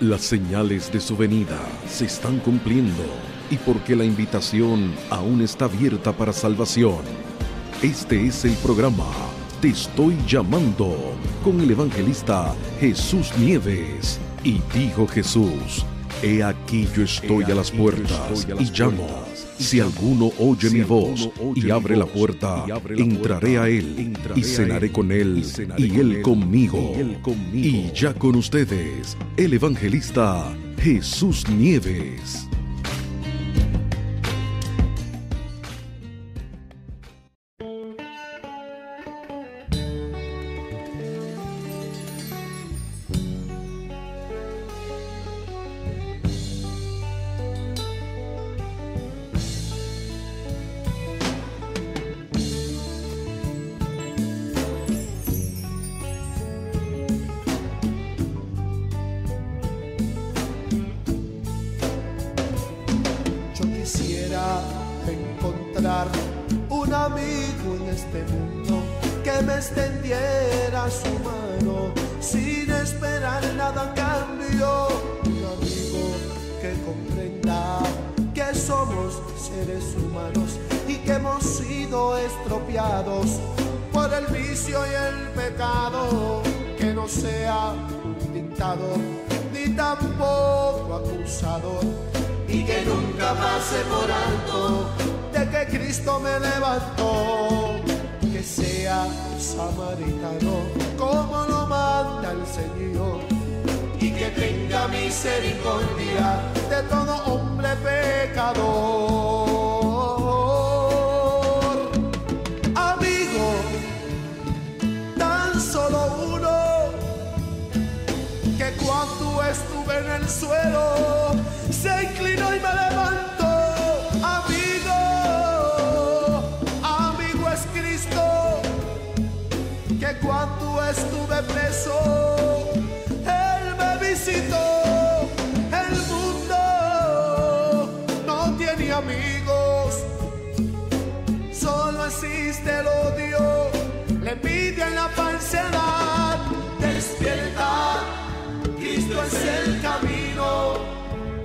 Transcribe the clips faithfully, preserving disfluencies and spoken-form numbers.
Las señales de su venida se están cumpliendo y porque la invitación aún está abierta para salvación. Este es el programa Te Estoy Llamando con el evangelista Jesús Nieves. Y dijo Jesús: He aquí yo estoy a las puertas y llamo. Si alguno oye mi voz y abre la puerta, entraré a él y cenaré con él y él conmigo. Y ya con ustedes, el evangelista Jesús Nieves. Encontrar un amigo en este mundo que me extendiera su mano sin esperar nada a cambio. Un amigo que comprenda que somos seres humanos y que hemos sido estropeados por el vicio y el pecado. Que no sea un dictador ni tampoco acusador, y que nunca pase por alto de que Cristo me levantó. Que sea samaritano como lo manda el Señor, y que tenga misericordia de todo hombre pecador. Amigo, tan solo uno, que cuando estuve en el suelo se inclinó y me levantó. Amigo, amigo es Cristo, que cuando estuve preso Él me visitó. El mundo no tiene amigos, solo existe el odio, la envidia y la falsedad. Despierta, Cristo es el camino,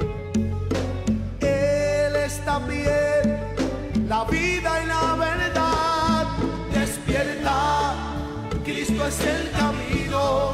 también la vida y la verdad. Despierta, Cristo es el camino,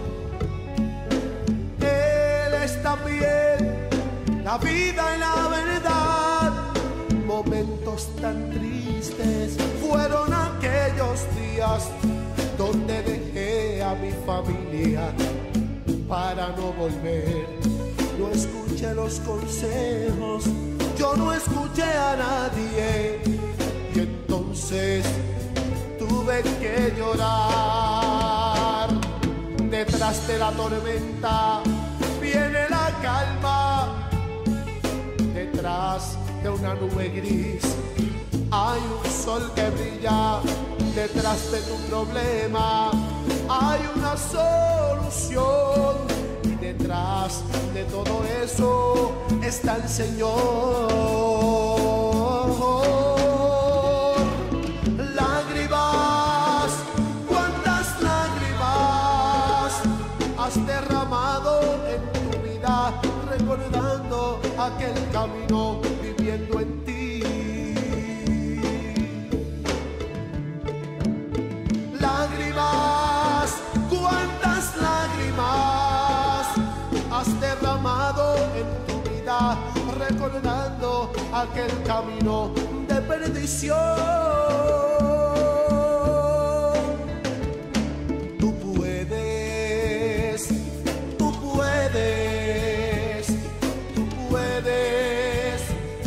Él es también la vida y la verdad. Momentos tan tristes fueron aquellos días donde dejé a mi familia para no volver. No escuché los consejos, yo no escuché a nadie, y entonces tuve que llorar. Detrás de la tormenta viene la calma, detrás de una nube gris hay un sol que brilla. Detrás de tu problema hay una solución, detrás de todo eso está el Señor. Lágrimas, cuántas lágrimas has derramado en tu vida, recordando aquel camino, viviendo en ti. Lágrimas, cuántas lágrimas has derramado en tu vida, recordando aquel camino de perdición. Tú puedes, tú puedes, tú puedes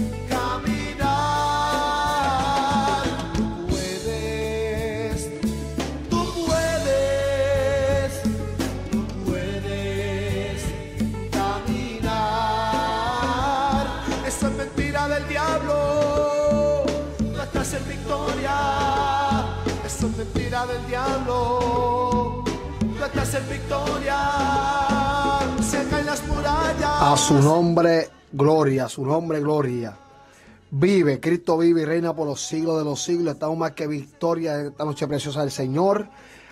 caminar. Tú puedes, tú puedes, tú puedes caminar. Eso es mentira del diablo, no estás en victoria. Eso es mentira del diablo, no estás en victoria. Se caen las murallas. A su nombre, gloria, a su nombre, gloria. Vive, Cristo vive y reina por los siglos de los siglos. Estamos más que victoria esta noche preciosa del Señor.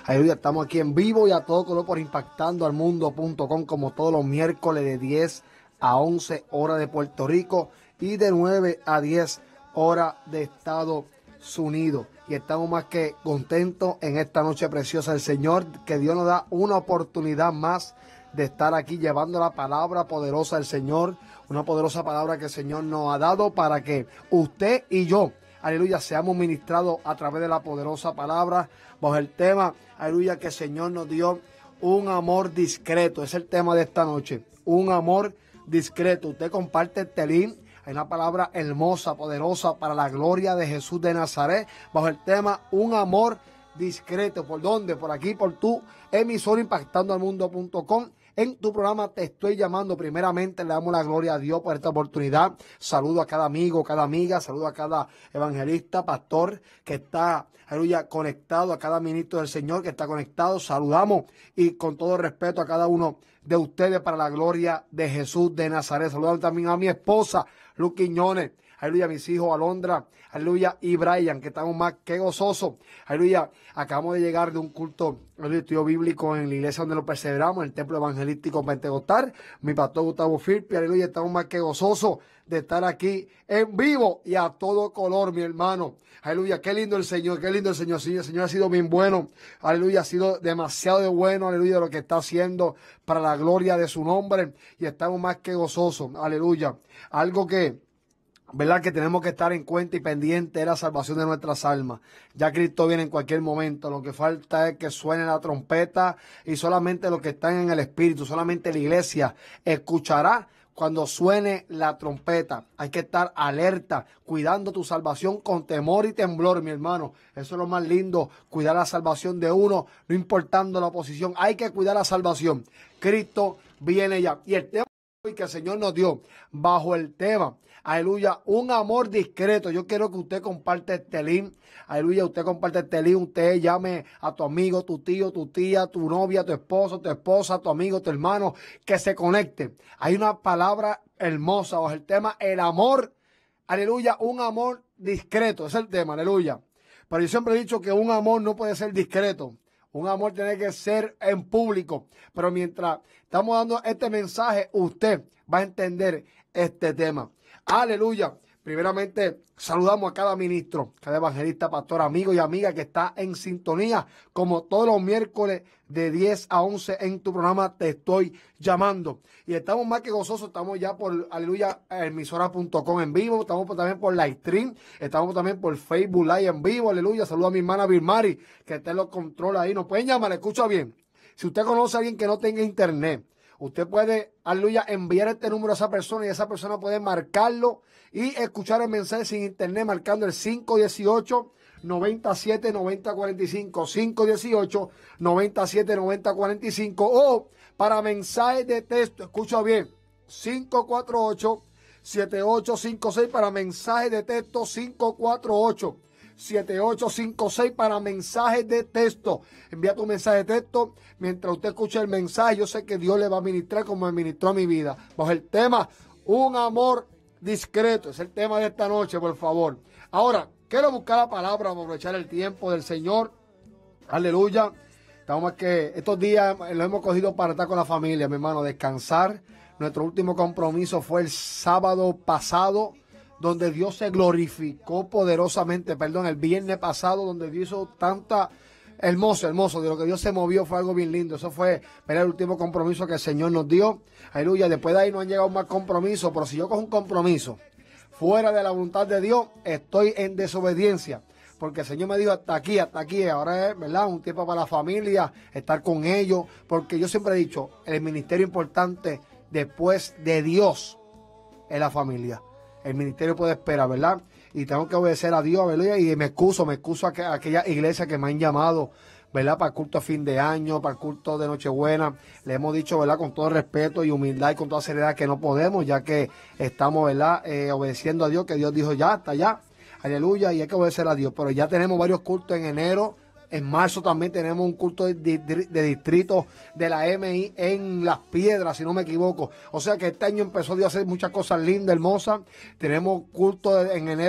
Aleluya, estamos aquí en vivo y a todo color por impactando al mundo punto com, como todos los miércoles de diez a once hora de Puerto Rico y de nueve a diez hora de Estados Unidos. Y estamos más que contentos en esta noche preciosa del Señor, que Dios nos da una oportunidad más de estar aquí llevando la palabra poderosa del Señor, una poderosa palabra que el Señor nos ha dado para que usted y yo, aleluya, seamos ministrados a través de la poderosa palabra, bajo el tema, aleluya, que el Señor nos dio un amor discreto. Es el tema de esta noche, un amor discreto. Usted comparte este link, hay una palabra hermosa, poderosa para la gloria de Jesús de Nazaret, bajo el tema un amor discreto. ¿Por dónde? Por aquí, por tu emisora impactando al mundo punto com. En tu programa Te Estoy Llamando. Primeramente le damos la gloria a Dios por esta oportunidad. Saludo a cada amigo, cada amiga, saludo a cada evangelista, pastor que está, aleluya, conectado, a cada ministro del Señor que está conectado. Saludamos y con todo respeto a cada uno de ustedes para la gloria de Jesús de Nazaret. Saludamos también a mi esposa, Luz Quiñones. Aleluya, mis hijos Alondra, aleluya, y Brian, que estamos más que gozosos. Aleluya, acabamos de llegar de un culto, aleluya, estudio bíblico en la iglesia donde lo perseveramos, en el templo evangelístico pentecostal. Mi pastor Gustavo Firpi, aleluya, estamos más que gozosos de estar aquí en vivo y a todo color, mi hermano. Aleluya, qué lindo el Señor, qué lindo el Señor. Sí, el Señor ha sido bien bueno. Aleluya, ha sido demasiado de bueno, aleluya, lo que está haciendo para la gloria de su nombre. Y estamos más que gozosos, aleluya. Algo que... ¿verdad? Que tenemos que estar en cuenta y pendiente de la salvación de nuestras almas. Ya Cristo viene en cualquier momento. Lo que falta es que suene la trompeta y solamente los que están en el Espíritu, solamente la iglesia escuchará cuando suene la trompeta. Hay que estar alerta, cuidando tu salvación con temor y temblor, mi hermano. Eso es lo más lindo, cuidar la salvación de uno, no importando la oposición. Hay que cuidar la salvación. Cristo viene ya. Y el tema que el Señor nos dio bajo el tema, aleluya, un amor discreto. Yo quiero que usted comparte este link, aleluya, usted comparte este link, usted llame a tu amigo, tu tío, tu tía, tu novia, tu esposo, tu esposa, tu amigo, tu hermano, que se conecte. Hay una palabra hermosa bajo el tema, el amor, aleluya, un amor discreto, es el tema, aleluya. Pero yo siempre he dicho que un amor no puede ser discreto. Un amor tiene que ser en público. Pero mientras estamos dando este mensaje, usted va a entender este tema. Aleluya. Primeramente, saludamos a cada ministro, cada evangelista, pastor, amigo y amiga que está en sintonía, como todos los miércoles de diez a once en tu programa Te Estoy Llamando. Y estamos más que gozosos, estamos ya por, aleluya, emisora punto com en vivo, estamos también por Livestream, estamos también por Facebook Live en vivo, aleluya. Saludo a mi hermana Vilmari, que está en los controles ahí. Nos pueden llamar, escucha bien. Si usted conoce a alguien que no tenga internet, usted puede, aleluya, enviar este número a esa persona y esa persona puede marcarlo y escuchar el mensaje sin internet marcando el cinco uno ocho, nueve siete nueve cero cuatro cinco, cinco uno ocho, nueve siete nueve cero cuatro cinco, o para mensajes de texto, escucha bien, cinco cuatro ocho, siete ocho cinco seis para mensajes de texto, cinco cuatro ocho, siete ocho cinco seis para mensajes de texto. Envía tu mensaje de texto mientras usted escucha el mensaje. Yo sé que Dios le va a ministrar como me ministró a mi vida. Bajo el tema, un amor discreto. Es el tema de esta noche, por favor. Ahora, quiero buscar la palabra para aprovechar el tiempo del Señor. Aleluya. Estamos más que estos días lo hemos cogido para estar con la familia, mi hermano, descansar. Nuestro último compromiso fue el sábado pasado, donde Dios se glorificó poderosamente, perdón, el viernes pasado, donde Dios hizo tanta, hermoso, hermoso, de lo que Dios se movió, fue algo bien lindo. Eso fue, ¿verdad?, el último compromiso que el Señor nos dio, aleluya. Después de ahí no han llegado más compromisos, pero si yo cojo un compromiso fuera de la voluntad de Dios, estoy en desobediencia, porque el Señor me dijo hasta aquí, hasta aquí, ahora es, ¿verdad?, un tiempo para la familia, estar con ellos, porque yo siempre he dicho, el ministerio importante después de Dios es la familia. El ministerio puede esperar, ¿verdad? Y tengo que obedecer a Dios, ¿verdad? Y me excuso, me excuso a, que, a aquellas iglesias que me han llamado, ¿verdad? Para el culto de fin de año, para el culto de Nochebuena. Le hemos dicho, ¿verdad? Con todo respeto y humildad y con toda seriedad que no podemos, ya que estamos, ¿verdad? Eh, obedeciendo a Dios, que Dios dijo ya, hasta allá. Aleluya, y hay que obedecer a Dios. Pero ya tenemos varios cultos en enero. En marzo también tenemos un culto de, de, de distrito de la M I en Las Piedras, si no me equivoco. O sea que este año empezó Dios a hacer muchas cosas lindas, hermosas. Tenemos culto en enero,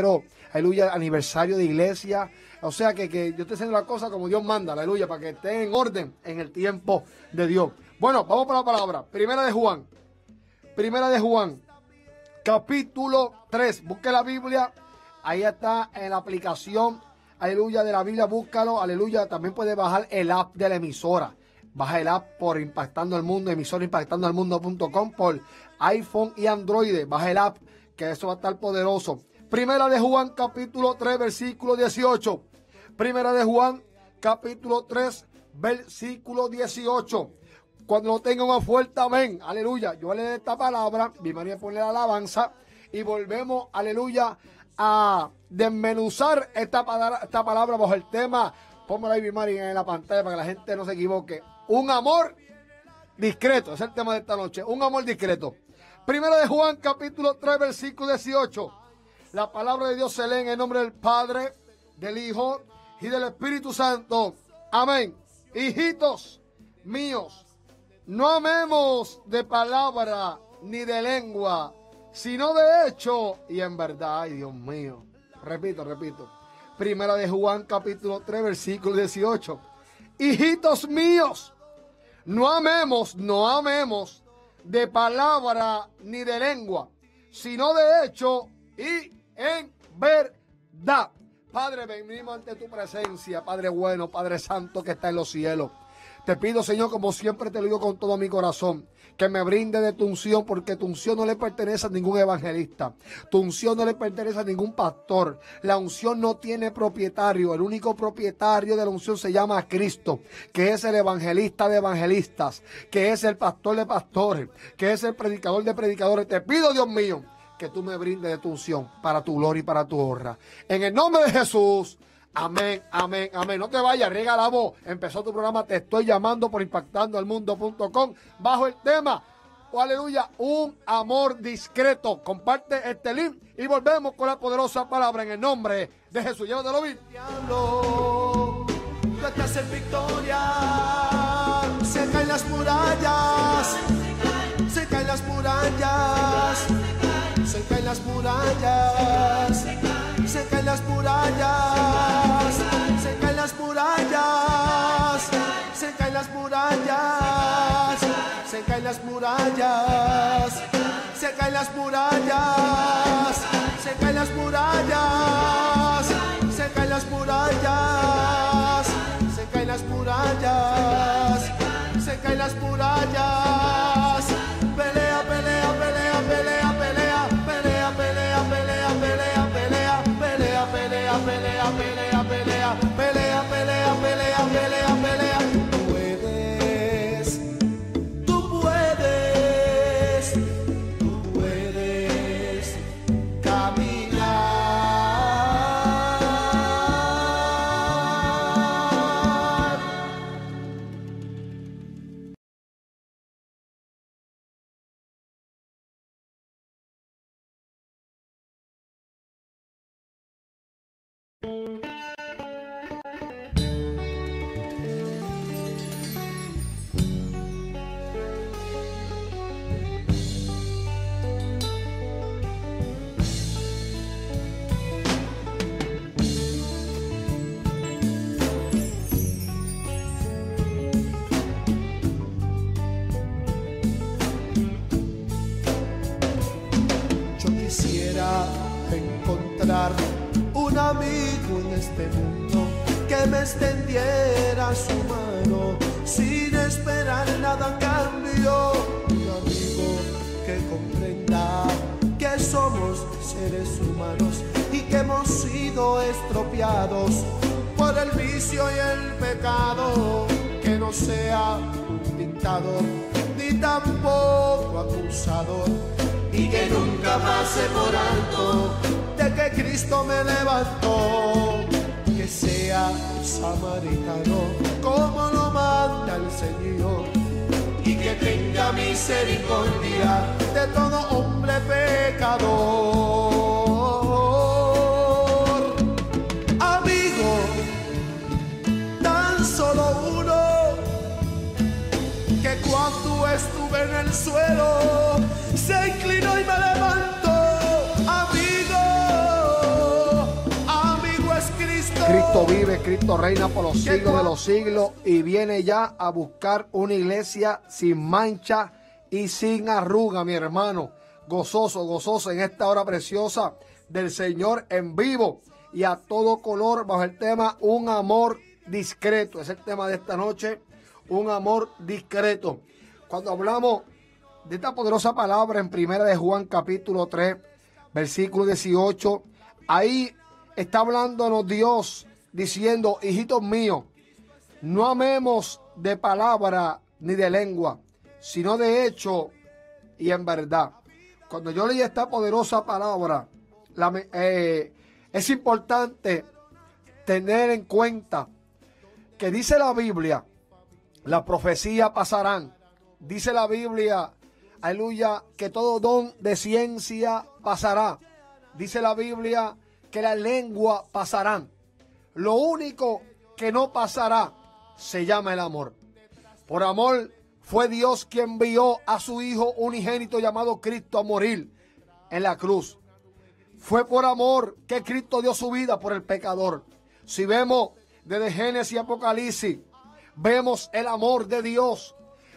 aleluya, aniversario de iglesia. O sea que, que yo estoy haciendo la cosa como Dios manda, aleluya, para que esté en orden en el tiempo de Dios. Bueno, vamos para la palabra. Primera de Juan. Primera de Juan, capítulo tres. Busque la Biblia. Ahí está en la aplicación, aleluya, de la Biblia. Búscalo, aleluya. También puede bajar el app de la emisora. Baja el app por Impactando el Mundo, emisora impactando al mundo punto com, por iPhone y Android. Baja el app, que eso va a estar poderoso. Primera de Juan, capítulo tres, versículo dieciocho. Primera de Juan, capítulo tres, versículo dieciocho. Cuando lo tenga un fuerte amén, aleluya. Yo leo esta palabra, mi María pone la alabanza y volvemos, aleluya, a desmenuzar esta palabra, esta palabra bajo el tema. Póngala ahí, mi María, en la pantalla para que la gente no se equivoque. Un amor discreto, es el tema de esta noche. Un amor discreto. Primera de Juan, capítulo tres, versículo dieciocho. La palabra de Dios se lee en el nombre del Padre, del Hijo y del Espíritu Santo. Amén. Hijitos míos, no amemos de palabra ni de lengua, sino de hecho y en verdad. Ay, Dios mío. Repito, repito. Primera de Juan, capítulo tres, versículo dieciocho. Hijitos míos, no amemos, no amemos de palabra ni de lengua, sino de hecho y en verdad. Padre, venimos ante tu presencia, Padre bueno, Padre santo que está en los cielos. Te pido, Señor, como siempre te lo digo con todo mi corazón, que me brinde de tu unción, porque tu unción no le pertenece a ningún evangelista. Tu unción no le pertenece a ningún pastor. La unción no tiene propietario. El único propietario de la unción se llama Cristo, que es el evangelista de evangelistas, que es el pastor de pastores, que es el predicador de predicadores. Te pido, Dios mío, que tú me brindes de tu unción para tu gloria y para tu honra. En el nombre de Jesús. Amén, amén, amén. No te vayas, riega la voz. Empezó tu programa, te estoy llamando por impactando al mundo punto com bajo el tema, oh, aleluya, un amor discreto. Comparte este link y volvemos con la poderosa palabra en el nombre de Jesús. Llévatelo bien. Diablo, tú estás en victoria. Se caen las murallas. Se caen las murallas. Se caen las murallas. Se caen las murallas, se caen las murallas, se caen las murallas, se caen las murallas, se caen las murallas, se caen las murallas, se caen las murallas, se caen las murallas, se caen las murallas. Pelea, pelea, pelea, pelea, pelea, pelea, pelea, pelea, pelea, pelea. Pelea, pelea, pelea, pelea, pelea, pelea, pelea, pelea, pelea, pelea. Tú puedes, tú puedes, tú puedes caminar. Yo quisiera encontrar un amigo en este mundo que me extendiera su mano sin esperar nada a cambio. Un amigo que comprenda que somos seres humanos y que hemos sido estropeados por el vicio y el pecado. Que no sea un dictador ni tampoco acusador, y que nunca pase por alto de que Cristo me levantó. Que sea samaritano como lo manda el Señor, y que tenga misericordia de todo hombre pecador. Amigo, tan solo uno, que cuando estuve en el suelo se inclinó y me levantó. Amigo, Cristo vive, Cristo reina por los siglos de los siglos y viene ya a buscar una iglesia sin mancha y sin arruga, mi hermano. Gozoso, gozoso en esta hora preciosa del Señor en vivo y a todo color bajo el tema Un amor discreto. Es el tema de esta noche, un amor discreto. Cuando hablamos de esta poderosa palabra en Primera de Juan capítulo tres, versículo dieciocho, ahí está hablándonos Dios diciendo: hijitos míos, no amemos de palabra ni de lengua, sino de hecho y en verdad. Cuando yo leí esta poderosa palabra, la, eh, es importante tener en cuenta que dice la Biblia, las profecías pasarán. Dice la Biblia, aleluya, que todo don de ciencia pasará. Dice la Biblia que la lengua pasarán. Lo único que no pasará se llama el amor. Por amor fue Dios quien envió a su Hijo unigénito llamado Cristo a morir en la cruz. Fue por amor que Cristo dio su vida por el pecador. Si vemos desde Génesis y Apocalipsis, vemos el amor de Dios.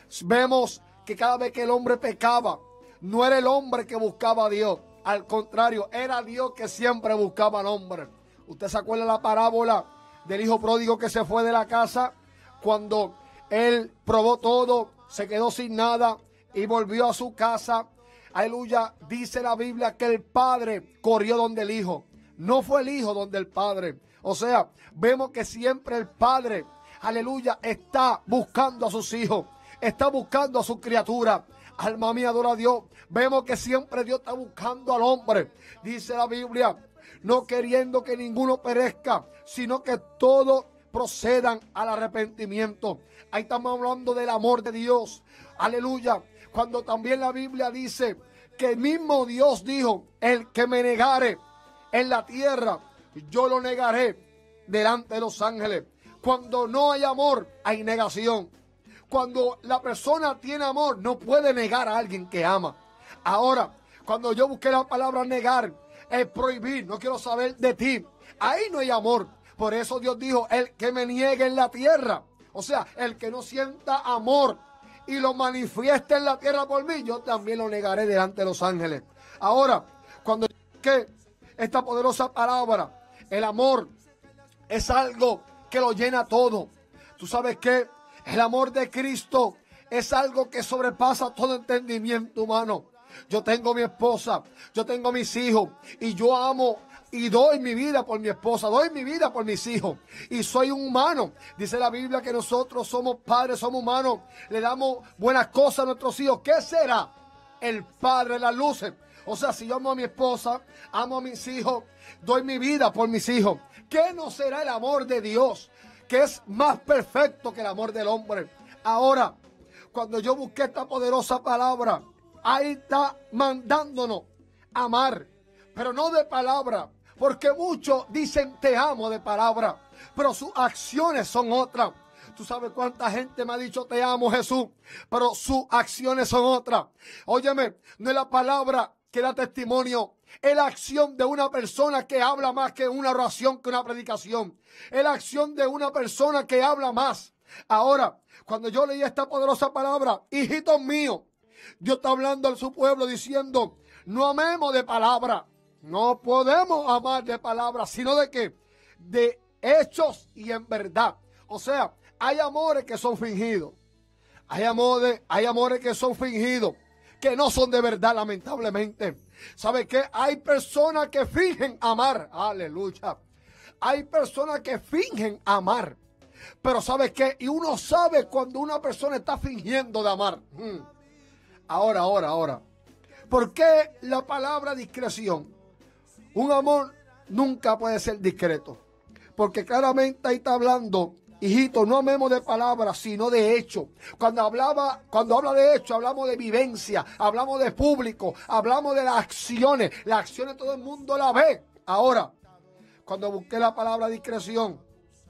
Vemos que cada vez que el hombre pecaba, no era el hombre que buscaba a Dios. Al contrario, era Dios que siempre buscaba al hombre. ¿Usted se acuerda la parábola del hijo pródigo que se fue de la casa? Cuando él probó todo, se quedó sin nada y volvió a su casa. Aleluya, dice la Biblia que el padre corrió donde el hijo. No fue el hijo donde el padre. O sea, vemos que siempre el padre, aleluya, está buscando a sus hijos. Está buscando a su criatura. Alma mía, adora a Dios. Vemos que siempre Dios está buscando al hombre. Dice la Biblia, no queriendo que ninguno perezca, sino que todos procedan al arrepentimiento. Ahí estamos hablando del amor de Dios. Aleluya. Cuando también la Biblia dice que el mismo Dios dijo, el que me negare en la tierra, yo lo negaré delante de los ángeles. Cuando no hay amor, hay negación. Cuando la persona tiene amor, no puede negar a alguien que ama. Ahora, cuando yo busqué la palabra negar, es prohibir, no quiero saber de ti. Ahí no hay amor. Por eso Dios dijo, el que me niegue en la tierra. O sea, el que no sienta amor y lo manifieste en la tierra por mí, yo también lo negaré delante de los ángeles. Ahora, cuando que esta poderosa palabra, el amor es algo que lo llena todo. ¿Tú sabes qué? El amor de Cristo es algo que sobrepasa todo entendimiento humano. Yo tengo mi esposa, yo tengo mis hijos y yo amo y doy mi vida por mi esposa, doy mi vida por mis hijos y soy un humano. Dice la Biblia que nosotros somos padres, somos humanos, le damos buenas cosas a nuestros hijos. ¿Qué será el Padre de las luces? O sea, si yo amo a mi esposa, amo a mis hijos, doy mi vida por mis hijos, ¿qué no será el amor de Dios, que es más perfecto que el amor del hombre? Ahora, cuando yo busqué esta poderosa palabra, ahí está mandándonos a amar, pero no de palabra, porque muchos dicen te amo de palabra, pero sus acciones son otras. Tú sabes cuánta gente me ha dicho te amo, Jesús, pero sus acciones son otras. Óyeme, no es la palabra que da testimonio, es la acción de una persona que habla más que una oración, que una predicación. Es la acción de una persona que habla más. Ahora, cuando yo leí esta poderosa palabra, hijitos míos, Dios está hablando a su pueblo diciendo, no amemos de palabra. No podemos amar de palabra, sino de qué? De hechos y en verdad. O sea, hay amores que son fingidos. Hay amores, hay amores que son fingidos, que no son de verdad, lamentablemente. ¿Sabe qué? Hay personas que fingen amar. Aleluya. Hay personas que fingen amar. Pero ¿sabe qué? Y uno sabe cuando una persona está fingiendo de amar. Hmm. Ahora, ahora, ahora. ¿Por qué la palabra discreción? Un amor nunca puede ser discreto. Porque claramente ahí está hablando, hijito, no amemos de palabras, sino de hecho. Cuando hablaba, cuando habla de hecho, hablamos de vivencia, hablamos de público, hablamos de las acciones. Las acciones todo el mundo la ve. Ahora, cuando busqué la palabra discreción,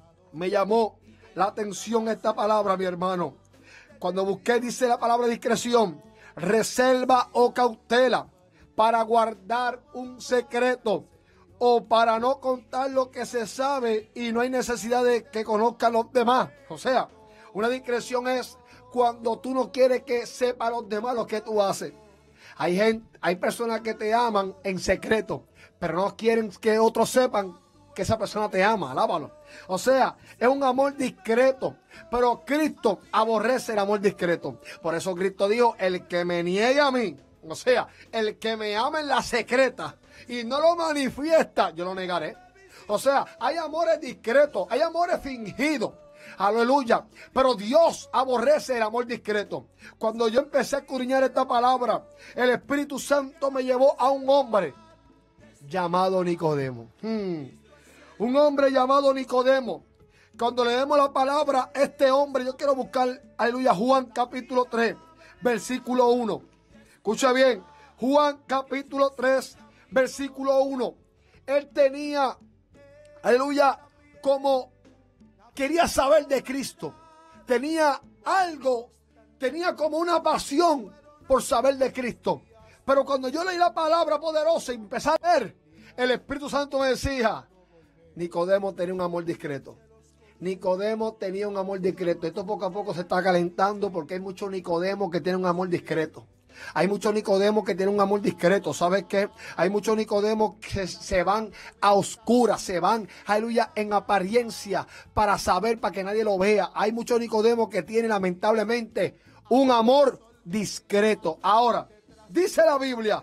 me llamó la atención esta palabra, mi hermano. Cuando busqué, dice la palabra discreción, reserva o cautela para guardar un secreto o para no contar lo que se sabe y no hay necesidad de que conozcan los demás. O sea, una discreción es cuando tú no quieres que sepan los demás lo que tú haces. Hay gente, hay personas que te aman en secreto, pero no quieren que otros sepan que esa persona te ama. Alábalo. O sea, es un amor discreto, pero Cristo aborrece el amor discreto. Por eso Cristo dijo, el que me niegue a mí, o sea, el que me ama en la secreta y no lo manifiesta, yo lo negaré. O sea, hay amores discretos, hay amores fingidos. Aleluya. Pero Dios aborrece el amor discreto. Cuando yo empecé a escudriñar esta palabra, el Espíritu Santo me llevó a un hombre llamado Nicodemo. Hmm. Un hombre llamado Nicodemo. Cuando leemos la palabra, este hombre, yo quiero buscar, aleluya, Juan capítulo tres, versículo uno. Escucha bien, Juan capítulo tres, versículo uno. Él tenía, aleluya, como quería saber de Cristo. Tenía algo, tenía como una pasión por saber de Cristo. Pero cuando yo leí la palabra poderosa y empecé a leer, el Espíritu Santo me decía, Nicodemo tenía un amor discreto. Nicodemo tenía un amor discreto. Esto poco a poco se está calentando porque hay muchos Nicodemos que tienen un amor discreto. Hay muchos Nicodemos que tienen un amor discreto. ¿Sabes qué? Hay muchos Nicodemos que se van a oscuras, se van, aleluya, en apariencia para saber, para que nadie lo vea. Hay muchos Nicodemos que tienen lamentablemente un amor discreto. Ahora, dice la Biblia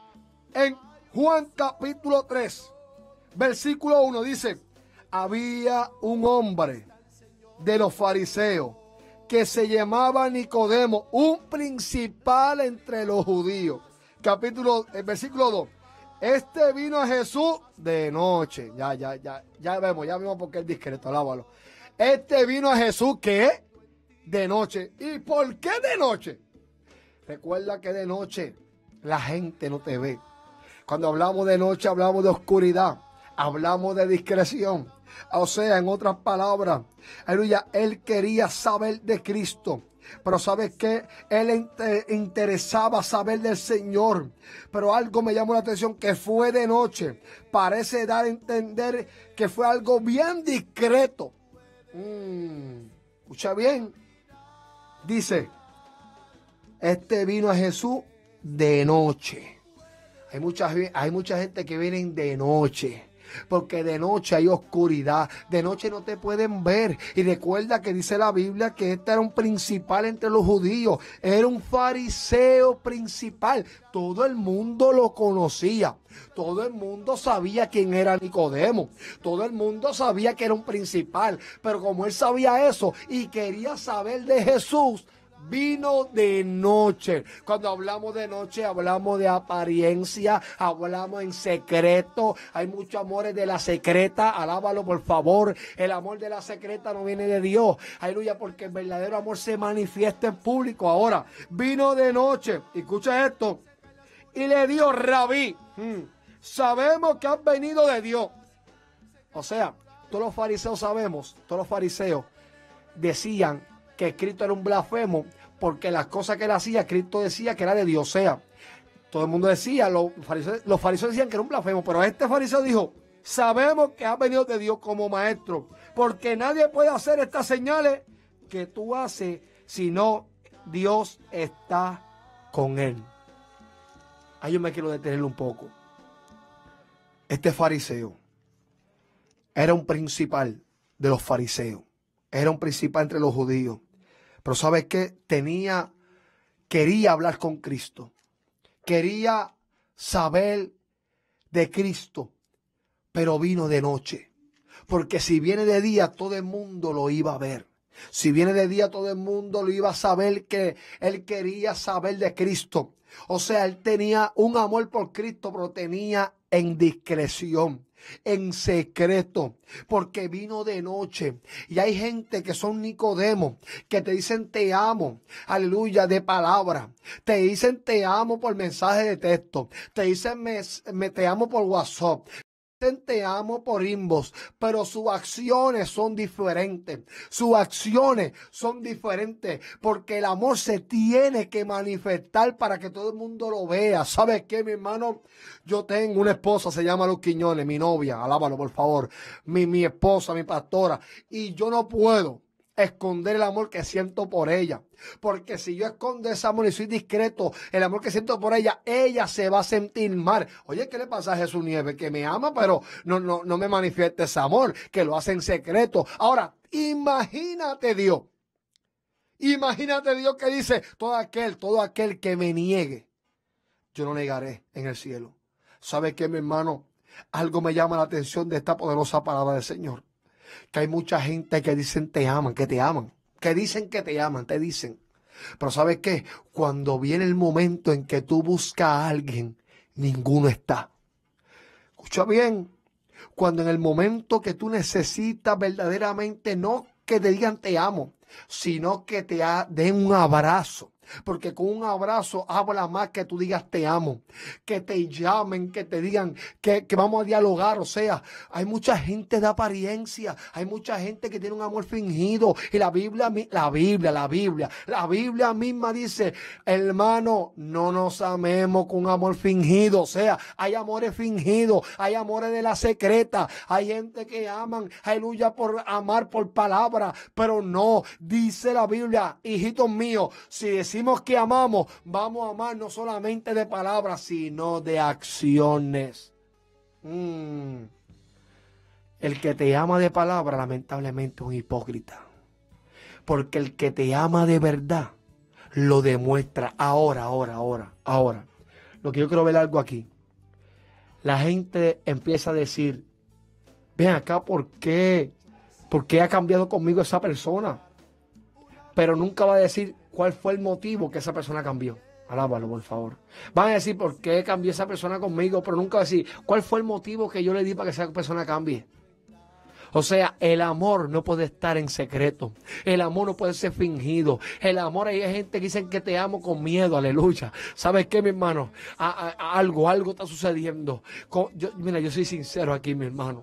en Juan capítulo tres, versículo uno, dice, había un hombre de los fariseos que se llamaba Nicodemo, un principal entre los judíos. Capítulo, el versículo dos. Este vino a Jesús de noche. Ya, ya, ya, ya vemos, ya vemos por qué es discreto, alábalo. Este vino a Jesús, ¿qué? De noche. ¿Y por qué de noche? Recuerda que de noche la gente no te ve. Cuando hablamos de noche, hablamos de oscuridad. Hablamos de discreción. O sea, en otras palabras, aleluya, él quería saber de Cristo. Pero ¿sabes qué? Él le interesaba saber del Señor. Pero algo me llamó la atención, que fue de noche. Parece dar a entender que fue algo bien discreto. Mm, escucha bien. Dice, este vino a Jesús de noche. Hay mucha, hay mucha gente que viene de noche. Porque de noche hay oscuridad, de noche no te pueden ver. Y recuerda que dice la Biblia que este era un principal entre los judíos, era un fariseo principal. Todo el mundo lo conocía, todo el mundo sabía quién era Nicodemo, todo el mundo sabía que era un principal. Pero como él sabía eso y quería saber de Jesús, vino de noche. Cuando hablamos de noche, hablamos de apariencia, hablamos en secreto. Hay muchos amores de la secreta. Alábalo, por favor. El amor de la secreta no viene de Dios. Aleluya, porque el verdadero amor se manifiesta en público. Ahora, vino de noche. Escucha esto. Y le dio, Rabí, hmm, sabemos que has venido de Dios. O sea, todos los fariseos sabemos, todos los fariseos decían que Cristo era un blasfemo, porque las cosas que él hacía, Cristo decía que era de Dios. O sea, todo el mundo decía, los fariseos, los fariseos decían que era un blasfemo, pero este fariseo dijo, sabemos que has venido de Dios como maestro, porque nadie puede hacer estas señales que tú haces, si no Dios está con él. Ahí yo me quiero detener un poco. Este fariseo era un principal de los fariseos, era un principal entre los judíos. Pero ¿sabes qué? Tenía, quería hablar con Cristo. Quería saber de Cristo. Pero vino de noche. Porque si viene de día, todo el mundo lo iba a ver. Si viene de día, todo el mundo lo iba a saber, que él quería saber de Cristo. O sea, él tenía un amor por Cristo, pero tenía en discreción, en secreto, porque vino de noche. Y hay gente que son Nicodemo, que te dicen te amo, aleluya, de palabra. Te dicen te amo por mensaje de texto. Te dicen me, me te amo por WhatsApp. te amo por inbox, pero sus acciones son diferentes. Sus acciones son diferentes porque el amor se tiene que manifestar para que todo el mundo lo vea. ¿Sabes qué, mi hermano? Yo tengo una esposa, se llama Luz Quiñones, mi novia, alábalo por favor, mi, mi esposa, mi pastora, y yo no puedo esconder el amor que siento por ella, porque si yo escondo ese amor y soy discreto, el amor que siento por ella, ella se va a sentir mal. Oye, ¿qué le pasa a Jesús Nieves? Que me ama, pero no, no, no me manifiesta ese amor, que lo hace en secreto. Ahora, imagínate Dios, imagínate Dios que dice, todo aquel, todo aquel que me niegue, yo no negaré en el cielo. ¿Sabe qué, mi hermano? Algo me llama la atención de esta poderosa palabra del Señor. Que hay mucha gente que dicen te aman, que te aman, que dicen que te aman, te dicen. Pero ¿sabes qué? Cuando viene el momento en que tú buscas a alguien, ninguno está. Escucha bien, cuando en el momento que tú necesitas verdaderamente no que te digan te amo, sino que te den un abrazo. Porque con un abrazo habla más que tú digas te amo, que te llamen, que te digan que, que vamos a dialogar. O sea, hay mucha gente de apariencia, hay mucha gente que tiene un amor fingido. Y la Biblia, la Biblia, la Biblia, la Biblia misma dice, hermano, no nos amemos con un amor fingido. O sea, hay amores fingidos, hay amores de la secreta, hay gente que aman, aleluya, por amar por palabra, pero no, dice la Biblia, hijitos míos, si decimos que amamos, vamos a amar no solamente de palabras, sino de acciones. Mm. El que te ama de palabra, lamentablemente, es un hipócrita. Porque el que te ama de verdad, lo demuestra ahora, ahora, ahora, ahora. Lo que yo quiero ver algo aquí. La gente empieza a decir, ven acá, ¿por qué? ¿Por qué ha cambiado conmigo esa persona? Pero nunca va a decir cuál fue el motivo que esa persona cambió. Alábalo, por favor. Van a decir por qué cambió esa persona conmigo, pero nunca va a decir cuál fue el motivo que yo le di para que esa persona cambie. O sea, el amor no puede estar en secreto. El amor no puede ser fingido. El amor, hay gente que dicen que te amo con miedo, aleluya. ¿Sabes qué, mi hermano? A, a, a algo, algo está sucediendo. Con, yo, mira, yo soy sincero aquí, mi hermano.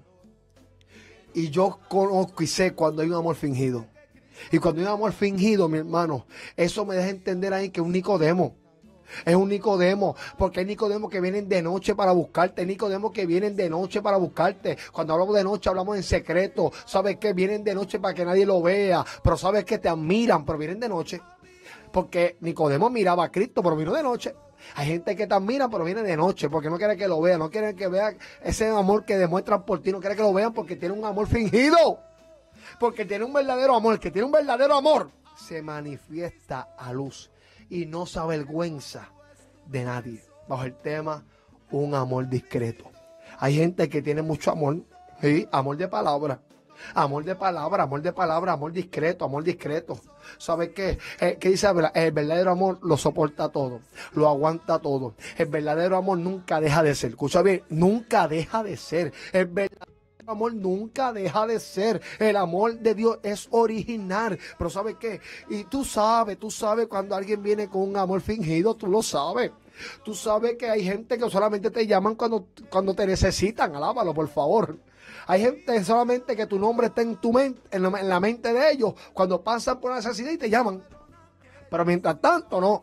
Y yo conozco y sé cuando hay un amor fingido. Y cuando hay un amor fingido, mi hermano, eso me deja entender ahí que es un Nicodemo. Es un Nicodemo, porque hay Nicodemos que vienen de noche para buscarte, hay Nicodemos que vienen de noche para buscarte. Cuando hablamos de noche, hablamos en secreto. ¿Sabes qué? Vienen de noche para que nadie lo vea, pero sabes que te admiran, pero vienen de noche. Porque Nicodemo miraba a Cristo, pero vino de noche. Hay gente que te admira, pero viene de noche, porque no quiere que lo vean, no quiere que vean ese amor que demuestran por ti, no quiere que lo vean porque tiene un amor fingido. Porque tiene un verdadero amor. El que tiene un verdadero amor se manifiesta a luz y no se avergüenza de nadie. Bajo el tema, un amor discreto. Hay gente que tiene mucho amor, ¿sí? Amor de palabra. Amor de palabra, amor de palabra, amor discreto, amor discreto. ¿Sabes qué? Eh, ¿Qué dice? El verdadero amor lo soporta todo, lo aguanta todo. El verdadero amor nunca deja de ser. Escucha bien, nunca deja de ser. El verdadero El amor nunca deja de ser. El amor de Dios es original. Pero ¿sabes qué? Y tú sabes, tú sabes cuando alguien viene con un amor fingido, tú lo sabes. Tú sabes que hay gente que solamente te llaman cuando, cuando te necesitan. Alábalo, por favor. Hay gente solamente que tu nombre está en tu mente, en la, en la mente de ellos, cuando pasan por la necesidad y te llaman. Pero mientras tanto, no.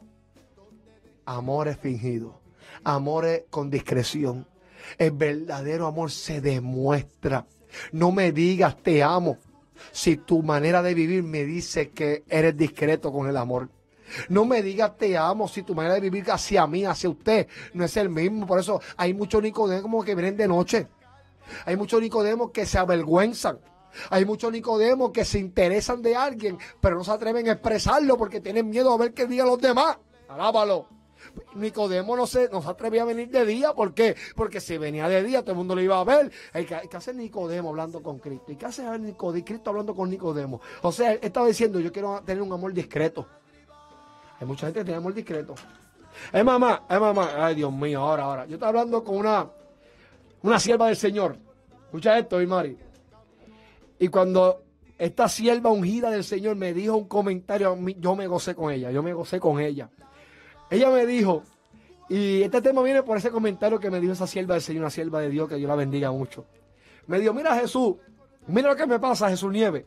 Amores fingidos. Amores con discreción. El verdadero amor se demuestra. No me digas te amo si tu manera de vivir me dice que eres discreto con el amor. No me digas te amo si tu manera de vivir hacia mí, hacia usted, no es el mismo. Por eso hay muchos Nicodemos que vienen de noche. Hay muchos Nicodemos que se avergüenzan. Hay muchos Nicodemos que se interesan de alguien, pero no se atreven a expresarlo porque tienen miedo a ver qué digan los demás. Alábalo. Nicodemo no se, no se atrevía a venir de día. ¿Por qué? Porque si venía de día todo el mundo lo iba a ver. Hay que, hay que hacer Nicodemo hablando con Cristo. ¿Y qué hace Nicodemo, Cristo hablando con Nicodemo? O sea, él estaba diciendo, yo quiero tener un amor discreto. Hay mucha gente que tiene amor discreto. Es mamá, es mamá. Ay, Dios mío, ahora, ahora. Yo estaba hablando con una, una sierva del Señor. Escucha esto, mi Mari. Y cuando esta sierva ungida del Señor me dijo un comentario, yo me gocé con ella, yo me gocé con ella. Ella me dijo Y este tema viene por ese comentario que me dio esa sierva del Señor, una sierva de Dios, que Dios la bendiga mucho. Me dijo, mira Jesús, mira lo que me pasa, Jesús Nieves.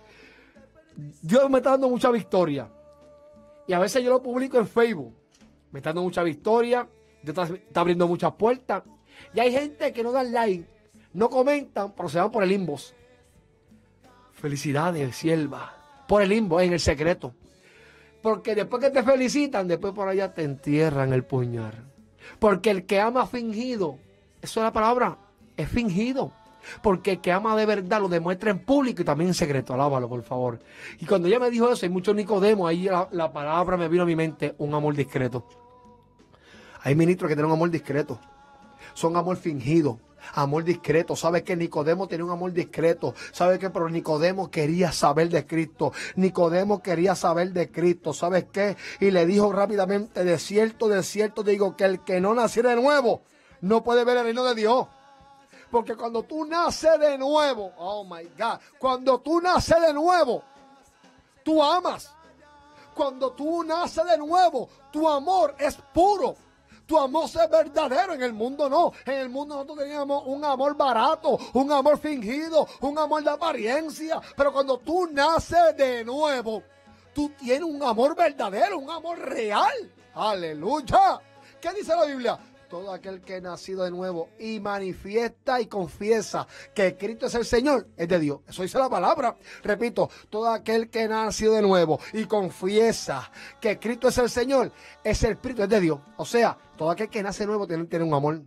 Dios me está dando mucha victoria. Y a veces yo lo publico en Facebook. Me está dando mucha victoria. Dios está, está abriendo muchas puertas. Y hay gente que no dan like, no comentan, pero se van por el inbox. Felicidades, sierva. Por el inbox, en el secreto. Porque después que te felicitan, después por allá te entierran el puñal. Porque el que ama fingido, eso es la palabra, es fingido. Porque el que ama de verdad lo demuestra en público y también en secreto. Alábalo, por favor. Y cuando ella me dijo eso, hay mucho Nicodemo, ahí la, la palabra me vino a mi mente, un amor discreto. Hay ministros que tienen un amor discreto. Son amor fingido, amor discreto. ¿Sabes qué? Nicodemo tenía un amor discreto. ¿Sabes qué? Pero Nicodemo quería saber de Cristo. Nicodemo quería saber de Cristo. ¿Sabes qué? Y le dijo rápidamente, de cierto, de cierto, digo que el que no naciera de nuevo no puede ver el reino de Dios. Porque cuando tú naces de nuevo, oh my God, cuando tú naces de nuevo, tú amas. Cuando tú naces de nuevo, tu amor es puro. Tu amor es verdadero. En el mundo no. En el mundo nosotros teníamos un amor barato, un amor fingido, un amor de apariencia. Pero cuando tú naces de nuevo, tú tienes un amor verdadero, un amor real. Aleluya. ¿Qué dice la Biblia? Todo aquel que ha nacido de nuevo y manifiesta y confiesa que Cristo es el Señor, es de Dios. Eso dice la palabra. Repito, todo aquel que ha nacido de nuevo y confiesa que Cristo es el Señor, es el Espíritu, es de Dios. O sea, todo aquel que nace de nuevo tiene, tiene un amor.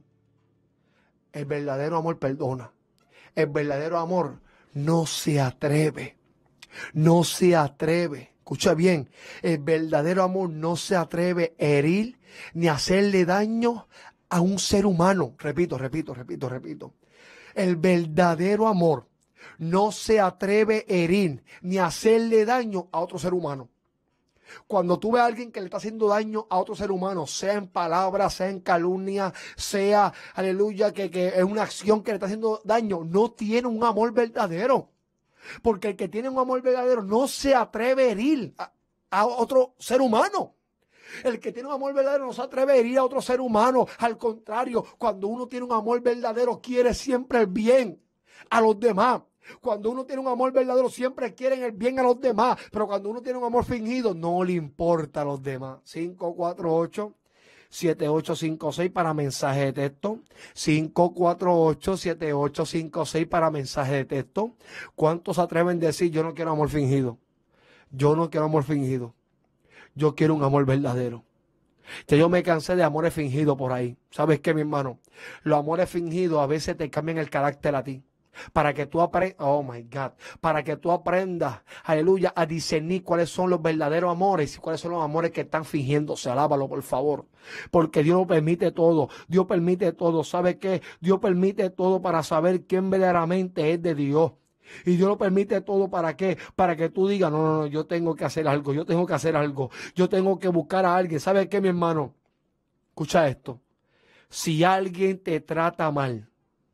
El verdadero amor perdona. El verdadero amor no se atreve. No se atreve. Escucha bien, el verdadero amor no se atreve a herir ni a hacerle daño a un ser humano. Repito, repito, repito, repito. El verdadero amor no se atreve a herir ni a hacerle daño a otro ser humano. Cuando tú ves a alguien que le está haciendo daño a otro ser humano, sea en palabras, sea en calumnia, sea, aleluya, que, que es una acción que le está haciendo daño, no tiene un amor verdadero. Porque el que tiene un amor verdadero no se atreve a herir a, a otro ser humano. El que tiene un amor verdadero no se atreve a herir a otro ser humano. Al contrario, cuando uno tiene un amor verdadero, quiere siempre el bien a los demás. Cuando uno tiene un amor verdadero, siempre quiere el bien a los demás. Pero cuando uno tiene un amor fingido, no le importa a los demás. cinco cuatro ocho, siete ocho cinco seis para mensaje de texto. cinco cuatro ocho, siete ocho cinco seis para mensaje de texto. ¿Cuántos se atreven a decir, yo no quiero amor fingido? Yo no quiero amor fingido. Yo quiero un amor verdadero. Ya yo me cansé de amores fingidos por ahí. ¿Sabes qué, mi hermano? Los amores fingidos a veces te cambian el carácter a ti. Para que tú aprendas, oh my God, para que tú aprendas, aleluya, a discernir cuáles son los verdaderos amores y cuáles son los amores que están fingiéndose. Alábalo, por favor. Porque Dios lo permite todo. Dios permite todo. ¿Sabe qué? Dios permite todo para saber quién verdaderamente es de Dios. Y Dios lo permite todo, ¿para qué? Para que tú digas, no, no, no, yo tengo que hacer algo, yo tengo que hacer algo, yo tengo que buscar a alguien. ¿Sabes qué, mi hermano? Escucha esto. Si alguien te trata mal,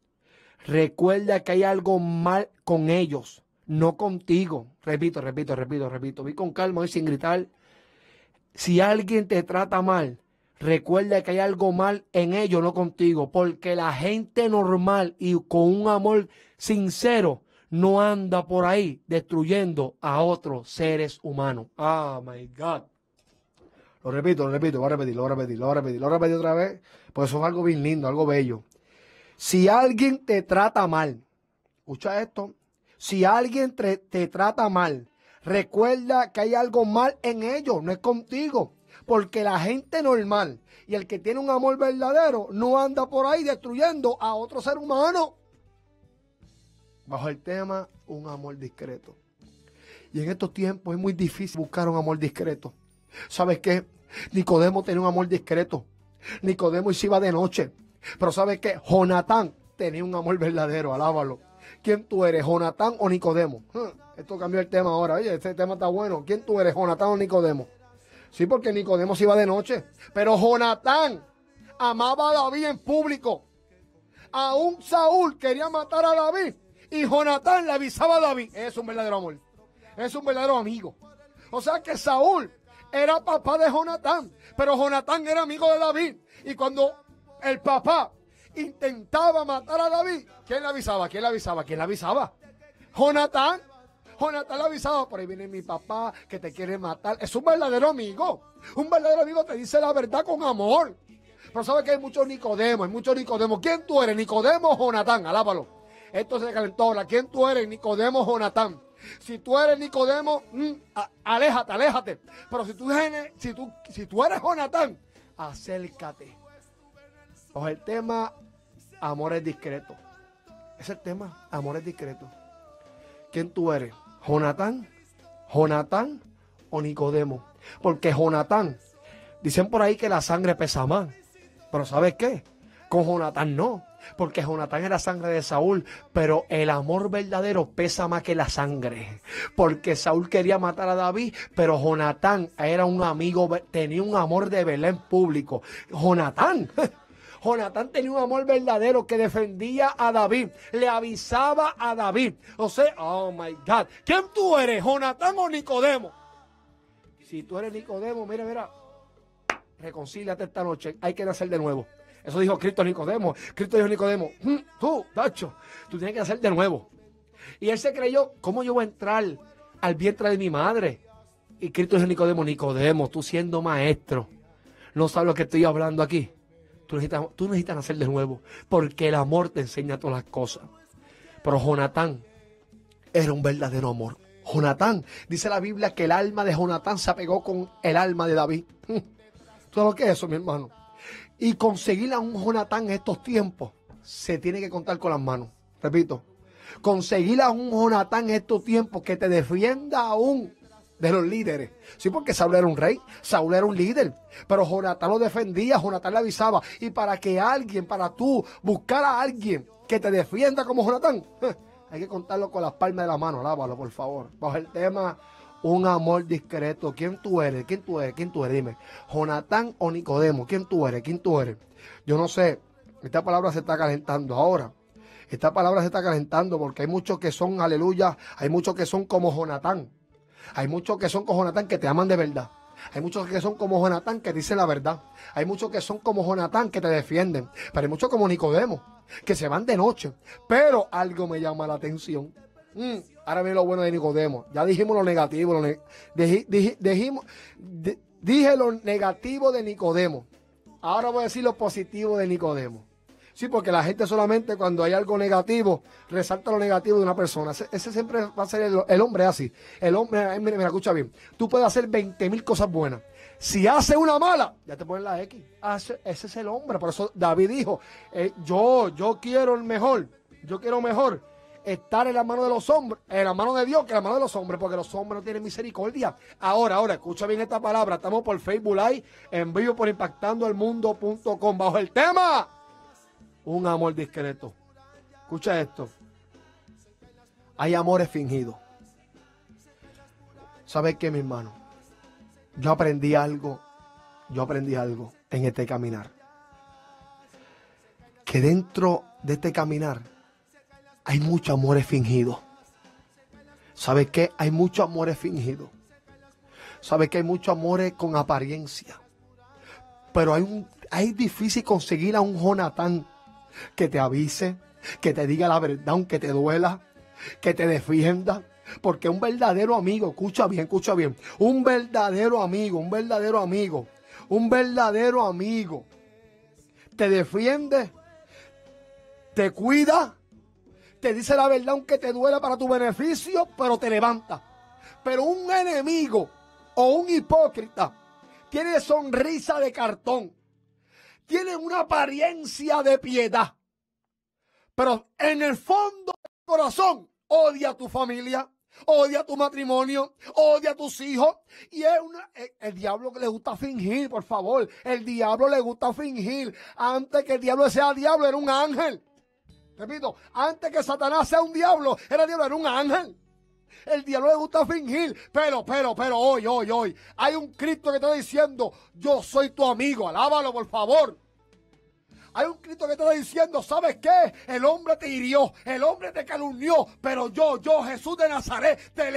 recuerda que hay algo mal con ellos, no contigo. Repito, repito, repito, repito. Vi con calma y sin gritar. Si alguien te trata mal, recuerda que hay algo mal en ellos, no contigo. Porque la gente normal y con un amor sincero no anda por ahí destruyendo a otros seres humanos. Oh my God. Lo repito, lo repito, lo voy a repetir, lo voy a repetir, lo voy a repetir, lo voy a repetir otra vez. Pues eso es algo bien lindo, algo bello. Si alguien te trata mal, escucha esto, si alguien te, te trata mal, recuerda que hay algo mal en ellos, no es contigo. Porque la gente normal y el que tiene un amor verdadero no anda por ahí destruyendo a otro ser humano. Bajo el tema, un amor discreto. Y en estos tiempos es muy difícil buscar un amor discreto. ¿Sabes qué? Nicodemo tenía un amor discreto. Nicodemo se iba de noche. Pero ¿sabes qué? Jonatán tenía un amor verdadero. Alábalo. ¿Quién tú eres? ¿Jonatán o Nicodemo? Esto cambió el tema ahora. Oye, este tema está bueno. ¿Quién tú eres? ¿Jonatán o Nicodemo? Sí, porque Nicodemo se iba de noche. Pero Jonatán amaba a David en público. Aún Saúl quería matar a David. Y Jonatán le avisaba a David. Es un verdadero amor. Es un verdadero amigo. O sea que Saúl era papá de Jonatán, pero Jonatán era amigo de David. Y cuando el papá intentaba matar a David, ¿quién le avisaba? ¿Quién le avisaba? ¿Quién le avisaba? Jonatán. Jonatán le avisaba, por ahí viene mi papá que te quiere matar. Es un verdadero amigo. Un verdadero amigo te dice la verdad con amor. Pero sabe que hay muchos Nicodemos, hay muchos Nicodemos. ¿Quién tú eres? ¿Nicodemo o Jonatán? Alábalo. Esto se calentó ahora. ¿Quién tú eres? ¿Nicodemo o Jonatán? Si tú eres Nicodemo, mmm, aléjate, aléjate. Pero si tú eres, si tú, si tú eres Jonatán, acércate. Pues el tema, amor es discreto. Es el tema, amor es discreto. ¿Quién tú eres? ¿Jonatán? ¿Jonatán o Nicodemo? Porque Jonatán, dicen por ahí que la sangre pesa más. Pero ¿sabes qué? Con Jonatán no. Porque Jonatán era sangre de Saúl, pero el amor verdadero pesa más que la sangre. Porque Saúl quería matar a David, pero Jonatán era un amigo, tenía un amor de Belén público. Jonatán, Jonatán tenía un amor verdadero que defendía a David, le avisaba a David. O sea, oh my God, ¿quién tú eres, Jonatán o Nicodemo? Si tú eres Nicodemo, mira, mira, reconcíliate esta noche, hay que nacer de nuevo. Eso dijo Cristo a Nicodemo. Cristo dijo a Nicodemo, hm, tú, Tacho, tú tienes que nacer de nuevo. Y él se creyó, ¿cómo yo voy a entrar al vientre de mi madre? Y Cristo dijo a Nicodemo, Nicodemo, tú siendo maestro, no sabes lo que estoy hablando aquí. Tú necesitas, tú necesitas nacer de nuevo, porque el amor te enseña todas las cosas. Pero Jonatán era un verdadero amor. Jonatán, dice la Biblia que el alma de Jonatán se apegó con el alma de David. ¿Tú sabes lo que es eso, mi hermano? Y conseguir a un Jonatán en estos tiempos se tiene que contar con las manos. Repito, conseguir a un Jonatán en estos tiempos que te defienda aún de los líderes. Sí, porque Saúl era un rey, Saúl era un líder, pero Jonatán lo defendía, Jonatán le avisaba. Y para que alguien, para tú buscar a alguien que te defienda como Jonatán, hay que contarlo con las palmas de la mano. Lávalo, por favor. Bajo el tema, un amor discreto. ¿Quién tú eres? ¿Quién tú eres? ¿Quién tú eres? Dime, Jonatán o Nicodemo. ¿Quién tú eres? ¿Quién tú eres? Yo no sé, esta palabra se está calentando ahora. Esta palabra se está calentando porque hay muchos que son, aleluya, hay muchos que son como Jonatán. Hay muchos que son como Jonatán que te aman de verdad. Hay muchos que son como Jonatán que dicen la verdad. Hay muchos que son como Jonatán que te defienden. Pero hay muchos como Nicodemo que se van de noche. Pero algo me llama la atención. Mm, ahora viene lo bueno de Nicodemo. Ya dijimos lo negativo. Lo ne dij dij dijimos, di dije lo negativo de Nicodemo. Ahora voy a decir lo positivo de Nicodemo. Sí, porque la gente solamente cuando hay algo negativo, resalta lo negativo de una persona. Ese, ese siempre va a ser el, el hombre así. El hombre, me, me escucha bien. Tú puedes hacer veinte mil cosas buenas. Si hace una mala, ya te ponen la X. Hace, ese es el hombre. Por eso David dijo, eh, yo, yo quiero el mejor. Yo quiero mejor estar en la mano de los hombres, en la mano de Dios que en la mano de los hombres, porque los hombres no tienen misericordia. Ahora, ahora, escucha bien esta palabra. Estamos por Facebook Live, en vivo por impactando el mundo punto com. Bajo el tema, un amor discreto. Escucha esto. Hay amores fingidos. ¿Sabes qué, mi hermano? Yo aprendí algo. Yo aprendí algo en este caminar. Que dentro de este caminar hay muchos amores fingidos. ¿Sabes qué? Hay muchos amores fingidos. ¿Sabes qué? Hay muchos amores con apariencia. Pero hay un, es difícil conseguir a un Jonatán que te avise, que te diga la verdad aunque te duela, que te defienda, porque un verdadero amigo, escucha bien, escucha bien, un verdadero amigo, un verdadero amigo, un verdadero amigo, te defiende, te cuida, te dice la verdad aunque te duela para tu beneficio, pero te levanta. Pero un enemigo o un hipócrita tiene sonrisa de cartón, tiene una apariencia de piedad, pero en el fondo del corazón odia a tu familia, odia a tu matrimonio, odia a tus hijos. Y es una, el, el diablo que le gusta fingir, por favor. El diablo le gusta fingir. Antes que el diablo sea diablo, era un ángel. Repito, antes que Satanás sea un diablo, era diablo, era un ángel. El diablo le gusta fingir, pero, pero, pero, hoy, hoy, hoy, hay un Cristo que está diciendo, yo soy tu amigo, alábalo, por favor. Hay un Cristo que está diciendo, ¿sabes qué? El hombre te hirió, el hombre te calumnió, pero yo, yo, Jesús de Nazaret, te le...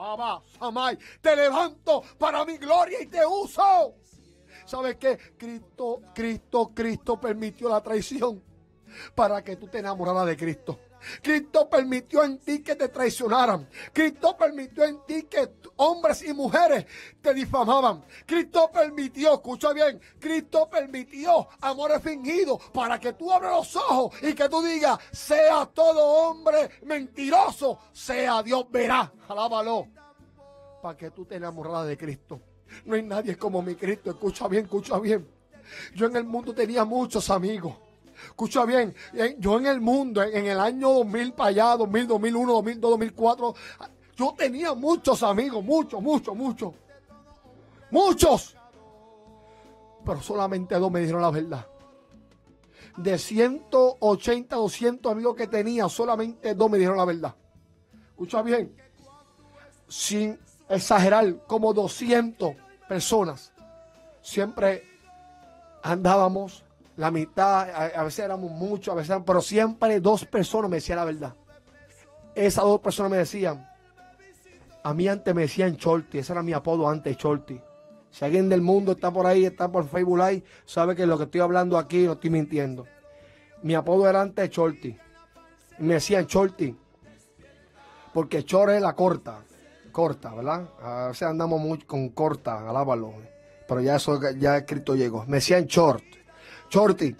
Abba, Samay, te levanto para mi gloria y te uso. ¿Sabes qué? Cristo, Cristo, Cristo permitió la traición para que tú te enamoraras de Cristo. Cristo permitió en ti que te traicionaran. Cristo permitió en ti que hombres y mujeres te difamaban. Cristo permitió, escucha bien, Cristo permitió amores fingidos para que tú abras los ojos y que tú digas, sea todo hombre mentiroso, sea Dios verá. Alábalo. Para que tú te enamoraras de Cristo. No hay nadie como mi Cristo. Escucha bien, escucha bien. Yo en el mundo tenía muchos amigos. Escucha bien, yo en el mundo, en el año dos mil para allá, dos mil, dos mil uno, dos mil dos, dos mil cuatro, yo tenía muchos amigos, muchos, muchos, muchos, muchos. Pero solamente dos me dijeron la verdad. De ciento ochenta, doscientos amigos que tenía, solamente dos me dijeron la verdad. Escucha bien, sin exagerar, como doscientas personas. Siempre andábamos la mitad, a, a veces éramos muchos, a veces éramos, pero siempre dos personas me decían la verdad. Esas dos personas me decían, a mí antes me decían Shorty, ese era mi apodo antes, Shorty. Si alguien del mundo está por ahí, está por Facebook Live, sabe que lo que estoy hablando aquí no estoy mintiendo. Mi apodo era antes Shorty. Y me decían Shorty, porque Short es la corta, corta, ¿verdad? A veces andamos mucho con corta, alábalo. Pero ya eso, ya escrito llegó. Me decían Short. Shorty,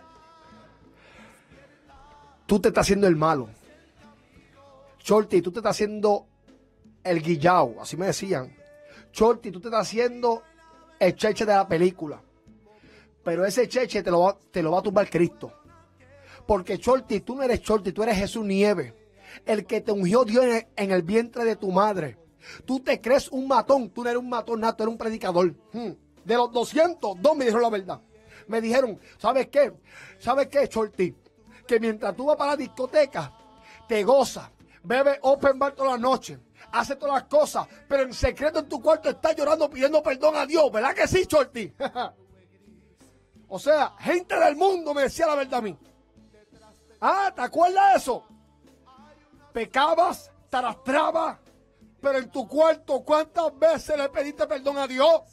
tú te estás haciendo el malo. Shorty, tú te estás haciendo el guillao, así me decían. Shorty, tú te estás haciendo el cheche de la película. Pero ese cheche te lo va, te lo va a tumbar Cristo. Porque Shorty, tú no eres Shorty, tú eres Jesús Nieves, el que te ungió Dios en el, en el vientre de tu madre. Tú te crees un matón, tú no eres un matón nato, eres un predicador. Hmm. De los doscientos, dos me dijeron la verdad. Me dijeron, ¿sabes qué? ¿Sabes qué, Shorty? Que mientras tú vas para la discoteca, te gozas, bebes open bar toda la noche, haces todas las cosas, pero en secreto en tu cuarto estás llorando pidiendo perdón a Dios. ¿Verdad que sí, Shorty? O sea, gente del mundo me decía la verdad a mí. Ah, ¿te acuerdas de eso? Pecabas, te arrastrabas, pero en tu cuarto, ¿cuántas veces le pediste perdón a Dios?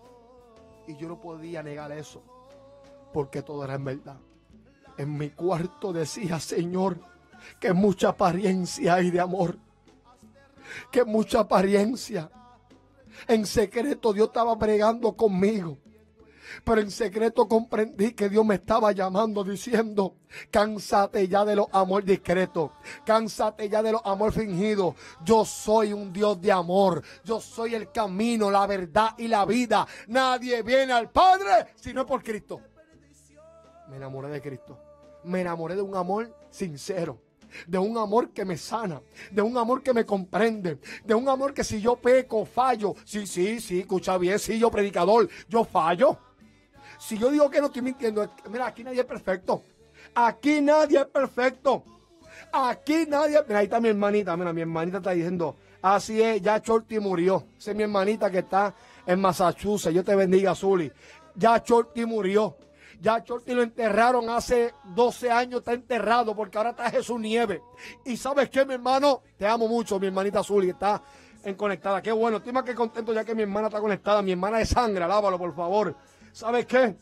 Y yo no podía negar eso, porque todo era en verdad. En mi cuarto decía, Señor, que mucha apariencia hay de amor, que mucha apariencia. En secreto Dios estaba bregando conmigo, pero en secreto comprendí que Dios me estaba llamando diciendo, cánsate ya de los amor discretos, cánsate ya de los amor fingidos. Yo soy un Dios de amor, yo soy el camino, la verdad y la vida. Nadie viene al Padre si no es por Cristo. Me enamoré de Cristo, me enamoré de un amor sincero, de un amor que me sana, de un amor que me comprende, de un amor que si yo peco, fallo, sí, sí, sí, escucha bien, sí, yo predicador, yo fallo. Si yo digo que no estoy mintiendo, mira, aquí nadie es perfecto. Aquí nadie es perfecto. Aquí nadie... Mira, ahí está mi hermanita, mira, mi hermanita está diciendo, así es, ya Shorty murió. Esa es mi hermanita que está en Massachusetts. Yo te bendiga, Zuli. Ya Shorty murió. Ya Shorty lo enterraron hace doce años, está enterrado, porque ahora está Jesús Nieves. Y ¿sabes qué, mi hermano? Te amo mucho, mi hermanita Zuli, que está en conectada. Qué bueno, estoy más que contento ya que mi hermana está conectada. Mi hermana de sangre, alábalo, por favor. ¿Sabes qué?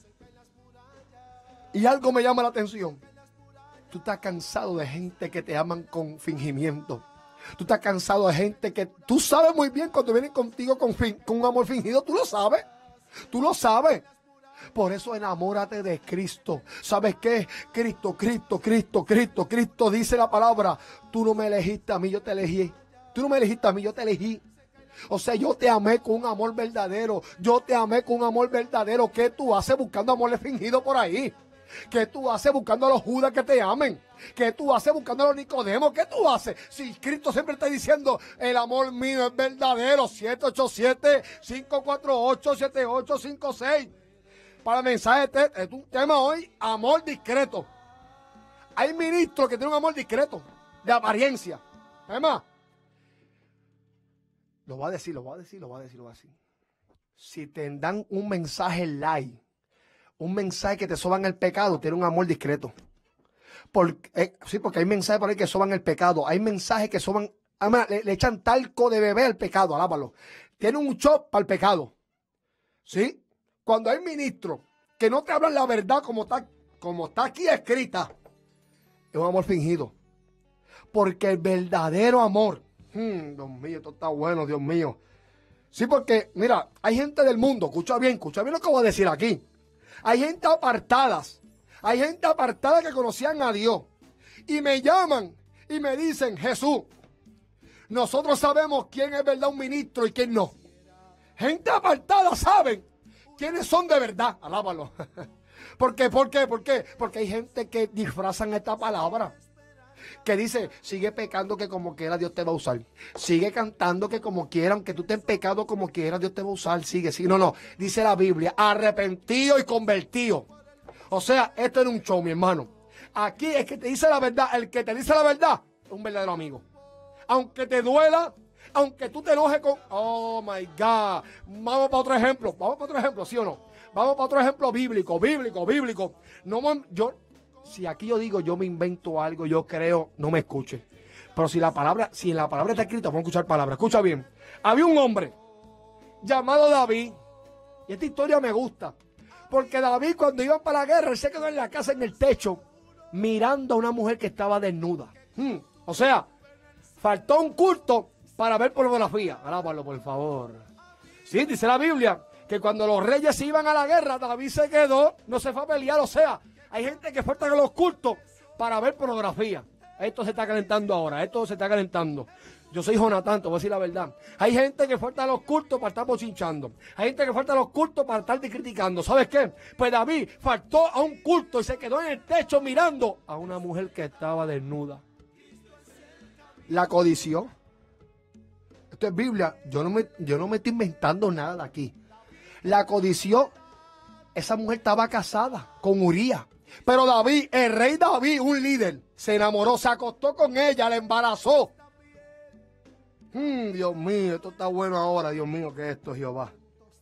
Y algo me llama la atención. Tú estás cansado de gente que te aman con fingimiento. Tú estás cansado de gente que tú sabes muy bien cuando vienen contigo con, fin, con un amor fingido. Tú lo sabes. Tú lo sabes. Por eso enamórate de Cristo. ¿Sabes qué? Cristo, Cristo, Cristo, Cristo, Cristo dice la palabra. Tú no me elegiste a mí, yo te elegí. Tú no me elegiste a mí, yo te elegí. O sea, yo te amé con un amor verdadero. Yo te amé con un amor verdadero. ¿Qué tú haces buscando amores fingidos por ahí? ¿Qué tú haces buscando a los Judas que te amen? ¿Qué tú haces buscando a los Nicodemos? ¿Qué tú haces? Si Cristo siempre está diciendo, el amor mío es verdadero. siete ocho siete, cinco cuatro ocho, siete ocho cinco seis. Para el mensaje, este es un tema hoy, amor discreto. Hay ministros que tienen un amor discreto, de apariencia. Es más, lo va a decir, lo va a decir, lo va a decir, lo va a decir. Si te dan un mensaje live, un mensaje que te soban el pecado, tiene un amor discreto. Porque, eh, sí, porque hay mensajes por ahí que soban el pecado. Hay mensajes que soban además, le, le echan talco de bebé al pecado, alábalo. Tiene un shot para el pecado. ¿Sí? Cuando hay ministros que no te hablan la verdad como está, como está aquí escrita, es un amor fingido. Porque el verdadero amor, hmm, Dios mío, esto está bueno, Dios mío. Sí, porque, mira, hay gente del mundo, escucha bien, escucha bien lo que voy a decir aquí. Hay gente apartadas, hay gente apartada que conocían a Dios. Y me llaman y me dicen, Jesús, nosotros sabemos quién es verdad un ministro y quién no. Gente apartada saben quiénes son de verdad, alábalo. ¿Por qué? ¿Por qué? ¿Por qué? Porque hay gente que disfrazan esta palabra. Que dice, sigue pecando que como quiera Dios te va a usar. Sigue cantando que como quiera, aunque tú estés en pecado como quiera, Dios te va a usar. Sigue, sigue. No, no. Dice la Biblia, arrepentido y convertido. O sea, esto era un show, mi hermano. Aquí es que te dice la verdad. El que te dice la verdad es un verdadero amigo. Aunque te duela, aunque tú te enojes con... Oh, my God. Vamos para otro ejemplo. Vamos para otro ejemplo, ¿sí o no? Vamos para otro ejemplo bíblico, bíblico, bíblico. No, yo... Si aquí yo digo, yo me invento algo, yo creo, no me escuche. Pero si la palabra, si en la palabra está escrita, vamos a escuchar palabras. Escucha bien. Había un hombre llamado David. Y esta historia me gusta. Porque David, cuando iban para la guerra, él se quedó en la casa, en el techo, mirando a una mujer que estaba desnuda. Hmm. O sea, faltó un culto para ver pornografía. Alábalo, por favor. Sí, dice la Biblia, que cuando los reyes se iban a la guerra, David se quedó, no se fue a pelear, o sea... Hay gente que falta a los cultos para ver pornografía. Esto se está calentando ahora, esto se está calentando. Yo soy Jonatán, te voy a decir la verdad. Hay gente que falta a los cultos para estar bochinchando. Hay gente que falta a los cultos para estar criticando. ¿Sabes qué? Pues David faltó a un culto y se quedó en el techo mirando a una mujer que estaba desnuda. La codició. Esto es Biblia. Yo no me, yo no me estoy inventando nada de aquí. La codició. Esa mujer estaba casada con Urías. Pero David, el rey David, un líder, se enamoró, se acostó con ella, la embarazó. Hmm, Dios mío, esto está bueno ahora, Dios mío, ¿qué es esto, Jehová?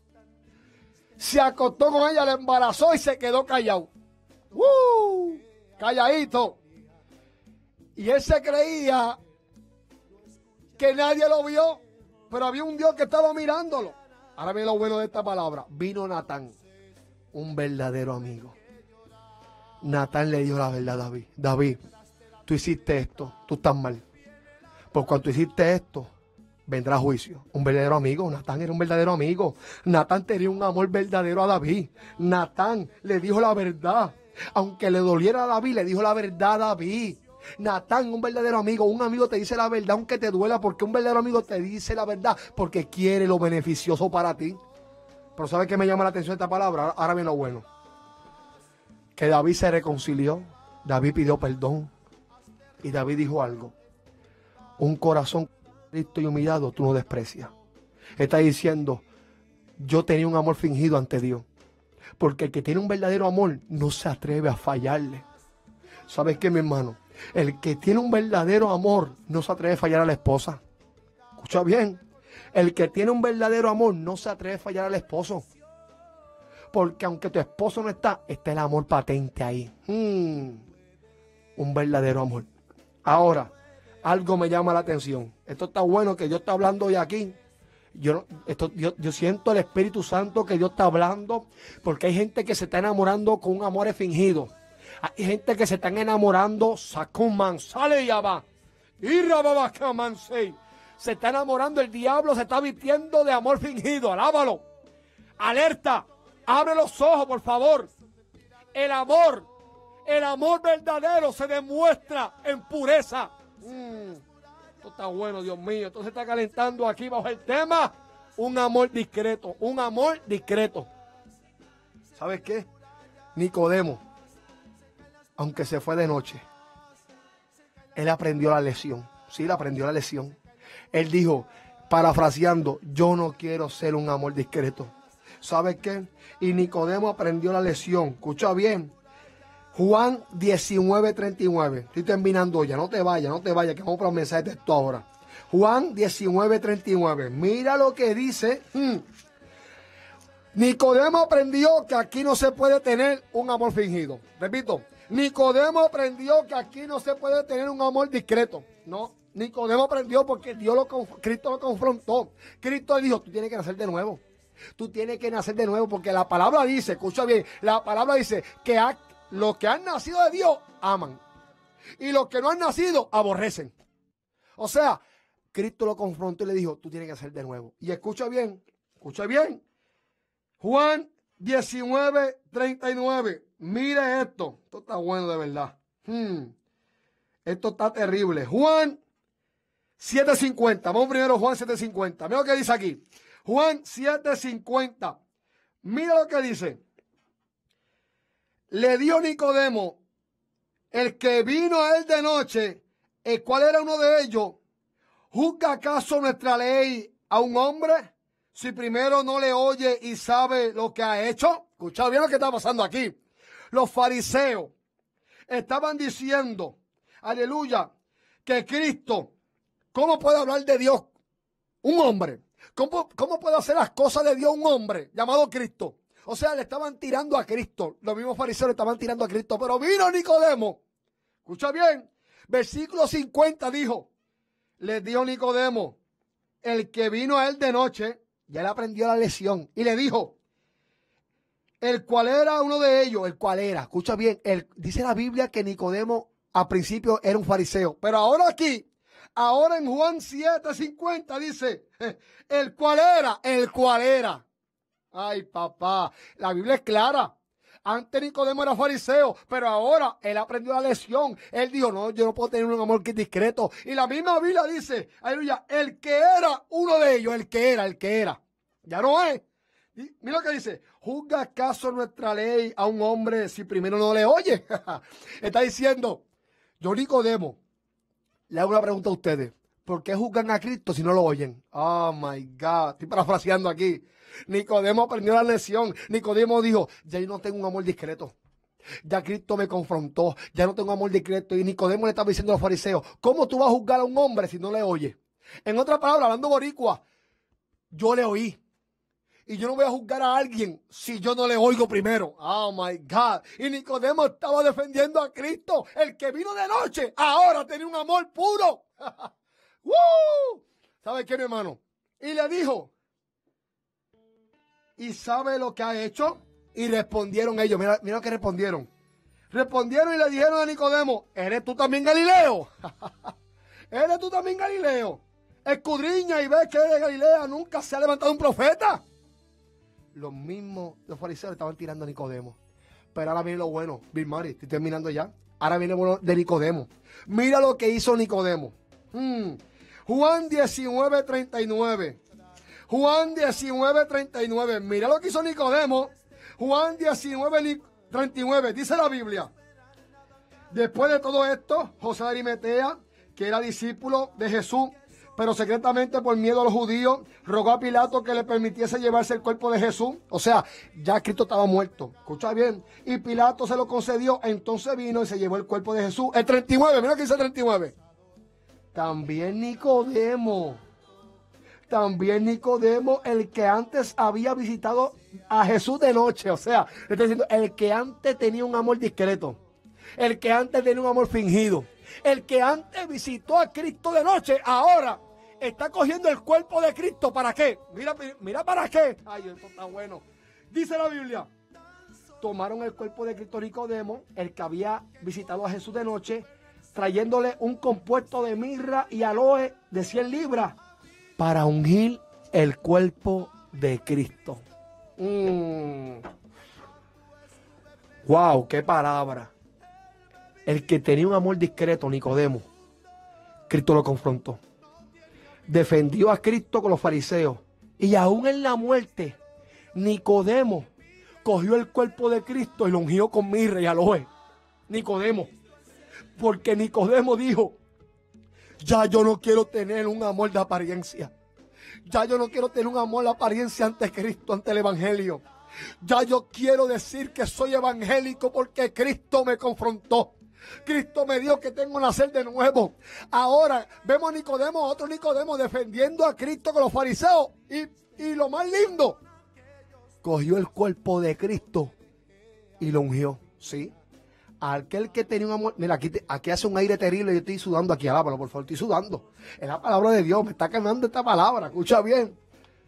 Se acostó con ella, la embarazó y se quedó callado. ¡Uh! Calladito. Y él se creía que nadie lo vio, pero había un Dios que estaba mirándolo. Ahora viene lo bueno de esta palabra. Vino Natán, un verdadero amigo. Natán le dijo la verdad a David. David, tú hiciste esto, tú estás mal. Por cuanto hiciste esto, vendrá juicio. Un verdadero amigo. Natán era un verdadero amigo. Natán tenía un amor verdadero a David. Natán le dijo la verdad. Aunque le doliera a David, le dijo la verdad a David. Natán, un verdadero amigo. Un amigo te dice la verdad aunque te duela, porque un verdadero amigo te dice la verdad porque quiere lo beneficioso para ti. Pero ¿sabes qué me llama la atención esta palabra? Ahora viene lo bueno. Que David se reconcilió. David pidió perdón. Y David dijo algo. Un corazón triste y humillado tú no desprecias. Está diciendo, yo tenía un amor fingido ante Dios. Porque el que tiene un verdadero amor no se atreve a fallarle. ¿Sabes qué, mi hermano? El que tiene un verdadero amor no se atreve a fallar a la esposa. Escucha bien. El que tiene un verdadero amor no se atreve a fallar al esposo. Porque aunque tu esposo no está, está el amor patente ahí. Hmm, un verdadero amor. Ahora, algo me llama la atención. Esto está bueno que Dios está hablando hoy aquí. Yo, esto, yo, yo siento el Espíritu Santo que Dios está hablando. Porque hay gente que se está enamorando con un amor fingido. Hay gente que se está enamorando. Sacuman, sale y va. Y rababacamansei. Se está enamorando, el diablo se está vistiendo de amor fingido. Alábalo. Alerta. Abre los ojos, por favor. El amor, el amor verdadero se demuestra en pureza. Mm, esto está bueno, Dios mío. Esto se está calentando aquí bajo el tema. Un amor discreto, un amor discreto. ¿Sabes qué? Nicodemo, aunque se fue de noche, él aprendió la lección. Sí, él aprendió la lección. Él dijo, parafraseando, yo no quiero ser un amor discreto. ¿Sabes qué? Y Nicodemo aprendió la lección. Escucha bien. Juan diecinueve, treinta y nueve. Estoy terminando ya. No te vayas, no te vayas, que vamos para el mensaje de texto ahora. Juan diecinueve, treinta y nueve. Mira lo que dice. Hmm. Nicodemo aprendió que aquí no se puede tener un amor fingido. Repito. Nicodemo aprendió que aquí no se puede tener un amor discreto. No. Nicodemo aprendió porque Dios lo, Cristo lo confrontó. Cristo le dijo, tú tienes que nacer de nuevo. Tú tienes que nacer de nuevo porque la palabra dice, escucha bien, la palabra dice que ha, los que han nacido de Dios aman. Y los que no han nacido aborrecen. O sea, Cristo lo confrontó y le dijo, tú tienes que nacer de nuevo. Y escucha bien, escucha bien. Juan diecinueve, treinta y nueve. Mire esto. Esto está bueno de verdad. Hmm. Esto está terrible. Juan siete cincuenta. Vamos primero Juan siete cincuenta. Mira lo que dice aquí. Juan siete cincuenta. Mira lo que dice. Le dio Nicodemo, el que vino a él de noche, el cual era uno de ellos. ¿Juzga acaso nuestra ley a un hombre si primero no le oye y sabe lo que ha hecho? Escuchad bien lo que está pasando aquí. Los fariseos estaban diciendo, aleluya, que Cristo, ¿cómo puede hablar de Dios un hombre? ¿Cómo, cómo puede hacer las cosas de Dios un hombre llamado Cristo? O sea, le estaban tirando a Cristo. Los mismos fariseos le estaban tirando a Cristo. Pero vino Nicodemo. Escucha bien. Versículo cincuenta dijo, les dijo Nicodemo, el que vino a él de noche, ya le aprendió la lección. Y le dijo, el cual era uno de ellos, el cual era. Escucha bien. El, dice la Biblia que Nicodemo al principio era un fariseo. Pero ahora aquí, ahora en Juan siete cincuenta dice, el cual era, el cual era. Ay, papá, la Biblia es clara. Antes Nicodemo era fariseo, pero ahora él aprendió la lección. Él dijo, no, yo no puedo tener un amor que es discreto. Y la misma Biblia dice, aleluya, el que era uno de ellos, el que era, el que era. Ya no es. Y mira lo que dice, ¿juzga acaso nuestra ley a un hombre si primero no le oye? Está diciendo, yo Nicodemo, le hago una pregunta a ustedes. ¿Por qué juzgan a Cristo si no lo oyen? Oh, my God. Estoy parafraseando aquí. Nicodemo aprendió la lección. Nicodemo dijo, ya yo no tengo un amor discreto. Ya Cristo me confrontó. Ya no tengo amor discreto. Y Nicodemo le estaba diciendo a los fariseos, ¿cómo tú vas a juzgar a un hombre si no le oyes? En otras palabras, hablando boricua, yo le oí. Y yo no voy a juzgar a alguien si yo no le oigo primero. Oh, my God. Y Nicodemo estaba defendiendo a Cristo. El que vino de noche, ahora tenía un amor puro. ¡Woo! ¿Sabe qué, mi hermano? Y le dijo, ¿y sabe lo que ha hecho? Y respondieron ellos, mira, mira lo que respondieron. Respondieron y le dijeron a Nicodemo, ¿eres tú también Galileo? ¿Eres tú también Galileo? Escudriña y ve que de Galilea nunca se ha levantado un profeta. Los mismos, los fariseos estaban tirando a Nicodemo. Pero ahora viene lo bueno. Bill Murray, estoy terminando ya. Ahora viene lo bueno de Nicodemo. Mira lo que hizo Nicodemo. Hmm. Juan diecinueve, treinta y nueve. Juan diecinueve, treinta y nueve. Mira lo que hizo Nicodemo. Juan diecinueve, treinta y nueve. Dice la Biblia. Después de todo esto, José de Arimatea, que era discípulo de Jesús, pero secretamente por miedo a los judíos, rogó a Pilato que le permitiese llevarse el cuerpo de Jesús. O sea, ya Cristo estaba muerto. Escucha bien. Y Pilato se lo concedió. Entonces vino y se llevó el cuerpo de Jesús. El treinta y nueve. Mira lo que dice el treinta y nueve. También Nicodemo, también Nicodemo, el que antes había visitado a Jesús de noche, o sea, le estoy diciendo, el que antes tenía un amor discreto, el que antes tenía un amor fingido, el que antes visitó a Cristo de noche, ahora está cogiendo el cuerpo de Cristo, ¿para qué? Mira, mira para qué. Ay, esto está bueno. Dice la Biblia, tomaron el cuerpo de Cristo Nicodemo, el que había visitado a Jesús de noche, trayéndole un compuesto de mirra y aloe de cien libras para ungir el cuerpo de Cristo. Mm. Wow, qué palabra. El que tenía un amor discreto, Nicodemo, Cristo lo confrontó. Defendió a Cristo con los fariseos. Y aún en la muerte, Nicodemo cogió el cuerpo de Cristo y lo ungió con mirra y aloe. Nicodemo. Porque Nicodemo dijo, ya yo no quiero tener un amor de apariencia. Ya yo no quiero tener un amor de apariencia ante Cristo, ante el Evangelio. Ya yo quiero decir que soy evangélico porque Cristo me confrontó. Cristo me dijo que tengo que nacer de nuevo. Ahora vemos a Nicodemo, otro Nicodemo defendiendo a Cristo con los fariseos. Y, y lo más lindo, cogió el cuerpo de Cristo y lo ungió. ¿Sí? aquel que tenía un amor, mira, aquí, te, aquí hace un aire terrible, yo estoy sudando aquí, alábalo, por favor, estoy sudando. Es la palabra de Dios, me está quemando esta palabra, escucha bien.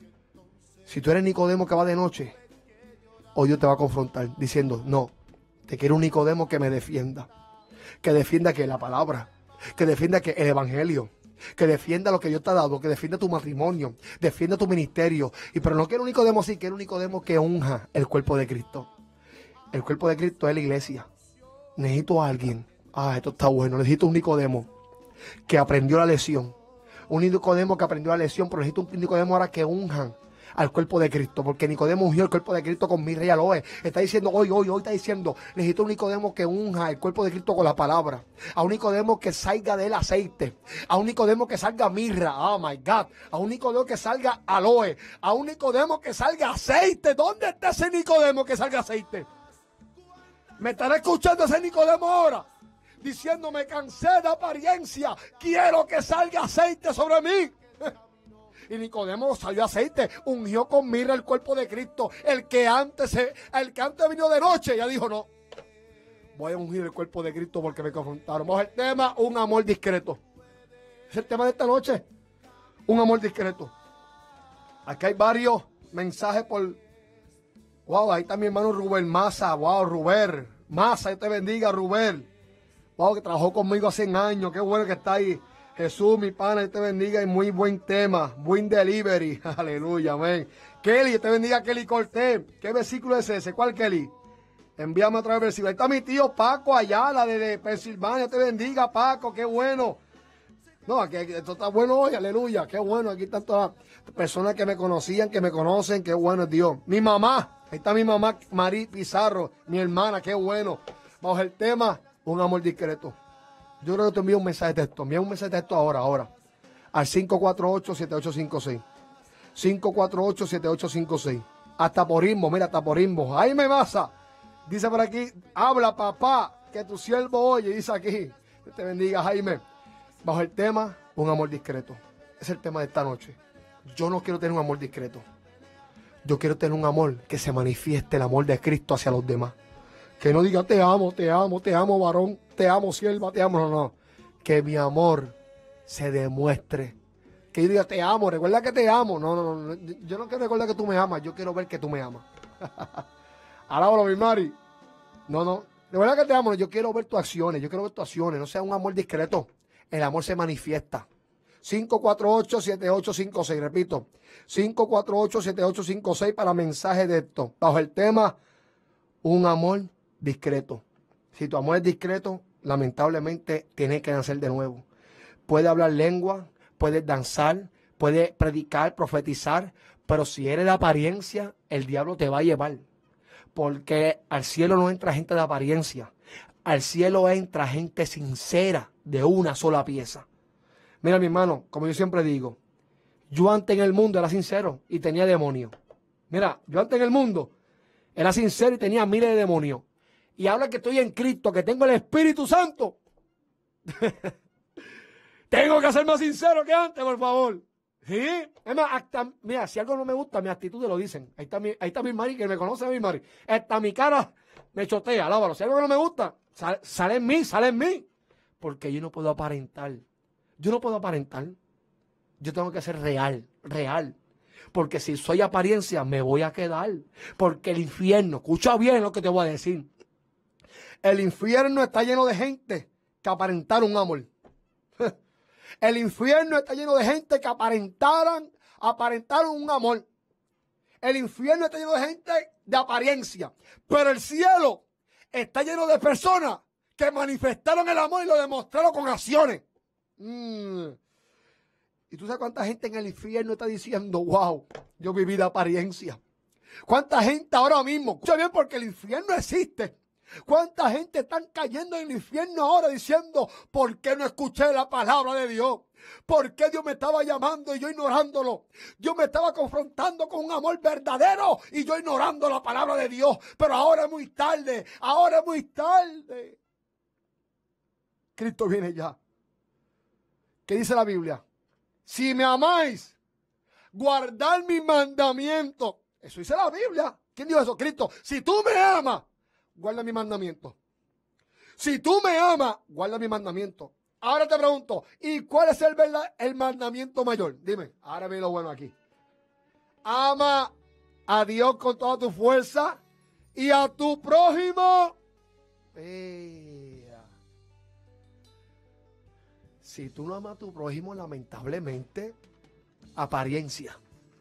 Si tú eres Nicodemo que va de noche, hoy Dios te va a confrontar diciendo, no, te quiero un Nicodemo que me defienda, que defienda que la palabra, que defienda que el evangelio, que defienda lo que Dios te ha dado, que defienda tu matrimonio, defienda tu ministerio. Y pero no quiero un Nicodemo así, quiero un Nicodemo que unja el cuerpo de Cristo. El cuerpo de Cristo es la iglesia. Necesito a alguien. Ah, esto está bueno. Necesito un Nicodemo que aprendió la lección. Un Nicodemo que aprendió la lección, pero necesito un Nicodemo ahora que unjan al cuerpo de Cristo, porque Nicodemo ungió el cuerpo de Cristo con mirra y aloe. Está diciendo hoy, hoy, hoy está diciendo, necesito un Nicodemo que unja el cuerpo de Cristo con la palabra. A un Nicodemo que salga del aceite. A un Nicodemo que salga mirra. Oh my God. A un Nicodemo que salga aloe. A un Nicodemo que salga aceite. ¿Dónde está ese Nicodemo que salga aceite? ¿Me estará escuchando ese Nicodemo ahora? Diciendo, me cansé de apariencia. Quiero que salga aceite sobre mí. Y Nicodemo salió aceite, ungió con mirra el cuerpo de Cristo. El que antes, el que antes vino de noche, ya dijo, no, voy a ungir el cuerpo de Cristo porque me confrontaron. Vamos al tema, un amor discreto. Es el tema de esta noche, un amor discreto. Aquí hay varios mensajes por... Wow, ahí está mi hermano Rubén Maza. Wow, Rubén Maza, Dios te bendiga, Rubén. Wow, que trabajó conmigo hace años. Qué bueno que está ahí. Jesús, mi pana, Dios te bendiga. Y muy buen tema. Buen delivery. Aleluya, amén. Kelly, Dios te bendiga, Kelly Cortés. ¿Qué versículo es ese? ¿Cuál, Kelly? Envíame otra vez versículo. Ahí está mi tío Paco Ayala de, de Pensilvania. Dios te bendiga, Paco. Qué bueno. No, aquí, esto está bueno hoy. Aleluya. Qué bueno. Aquí están todas las personas que me conocían, que me conocen. Qué bueno es Dios. Mi mamá. Ahí está mi mamá, Marí Pizarro, mi hermana, qué bueno. Vamos al tema, un amor discreto. Yo creo que te envío un mensaje de texto. Envía un mensaje de texto ahora, ahora. Al cinco cuatro ocho, siete ocho cinco seis. cinco cuatro ocho, siete ocho cinco seis. Hasta por Imbo, mira, hasta por Imbo. Jaime Maza, dice por aquí, habla papá, que tu siervo oye, dice aquí. Que te bendiga, Jaime. Bajo el tema, un amor discreto. Es el tema de esta noche. Yo no quiero tener un amor discreto. Yo quiero tener un amor que se manifieste el amor de Cristo hacia los demás. Que no diga te amo, te amo, te amo varón, te amo sierva, te amo. No, no. Que mi amor se demuestre. Que yo diga te amo, recuerda que te amo. No, no, no. Yo no quiero recordar que tú me amas, yo quiero ver que tú me amas. Alábalo, mi Mari. No, no. Recuerda que te amo, yo quiero ver tus acciones, yo quiero ver tus acciones. No sea un amor discreto. El amor se manifiesta. cinco cuatro ocho, siete ocho cinco seis, repito, cinco cuatro ocho, siete ocho cinco seis para mensaje de esto. Bajo el tema, un amor discreto. Si tu amor es discreto, lamentablemente tienes que nacer de nuevo. Puedes hablar lengua, puedes danzar, puedes predicar, profetizar, pero si eres de apariencia, el diablo te va a llevar. Porque al cielo no entra gente de apariencia, al cielo entra gente sincera de una sola pieza. Mira, mi hermano, como yo siempre digo, yo antes en el mundo era sincero y tenía demonios. Mira, yo antes en el mundo era sincero y tenía miles de demonios. Y ahora que estoy en Cristo, que tengo el Espíritu Santo, tengo que ser más sincero que antes, por favor. ¿Sí? Es más, hasta, mira, si algo no me gusta, mi actitud lo dicen. Ahí está mi, ahí está mi Mari, que me conoce a mi Mari. Hasta mi cara me chotea, alábalo. Si algo no me gusta, sale, sale en mí, sale en mí. Porque yo no puedo aparentar. Yo no puedo aparentar. Yo tengo que ser real, real. Porque si soy apariencia, me voy a quedar. Porque el infierno, escucha bien lo que te voy a decir. El infierno está lleno de gente que aparentaron un amor. El infierno está lleno de gente que aparentaran, aparentaron un amor. El infierno está lleno de gente de apariencia. Pero el cielo está lleno de personas que manifestaron el amor y lo demostraron con acciones. Mm. ¿Y tú sabes cuánta gente en el infierno está diciendo, wow, yo viví de apariencia? ¿Cuánta gente ahora mismo? Escucha bien, porque el infierno existe. ¿Cuánta gente están cayendo en el infierno ahora diciendo, ¿por qué no escuché la palabra de Dios? ¿Por qué Dios me estaba llamando y yo ignorándolo? Dios me estaba confrontando con un amor verdadero y yo ignorando la palabra de Dios. Pero ahora es muy tarde, ahora es muy tarde. Cristo viene ya. ¿Qué dice la Biblia? Si me amáis, guardad mis mandamientos. Eso dice la Biblia. ¿Quién dijo eso? Cristo. Si tú me amas, guarda mi mandamiento. Si tú me amas, guarda mi mandamiento. Ahora te pregunto, ¿y cuál es el, verdad, el mandamiento mayor? Dime, ahora viene lo bueno aquí. Ama a Dios con toda tu fuerza y a tu prójimo. Ea. Si tú no amas a tu prójimo, lamentablemente, apariencia.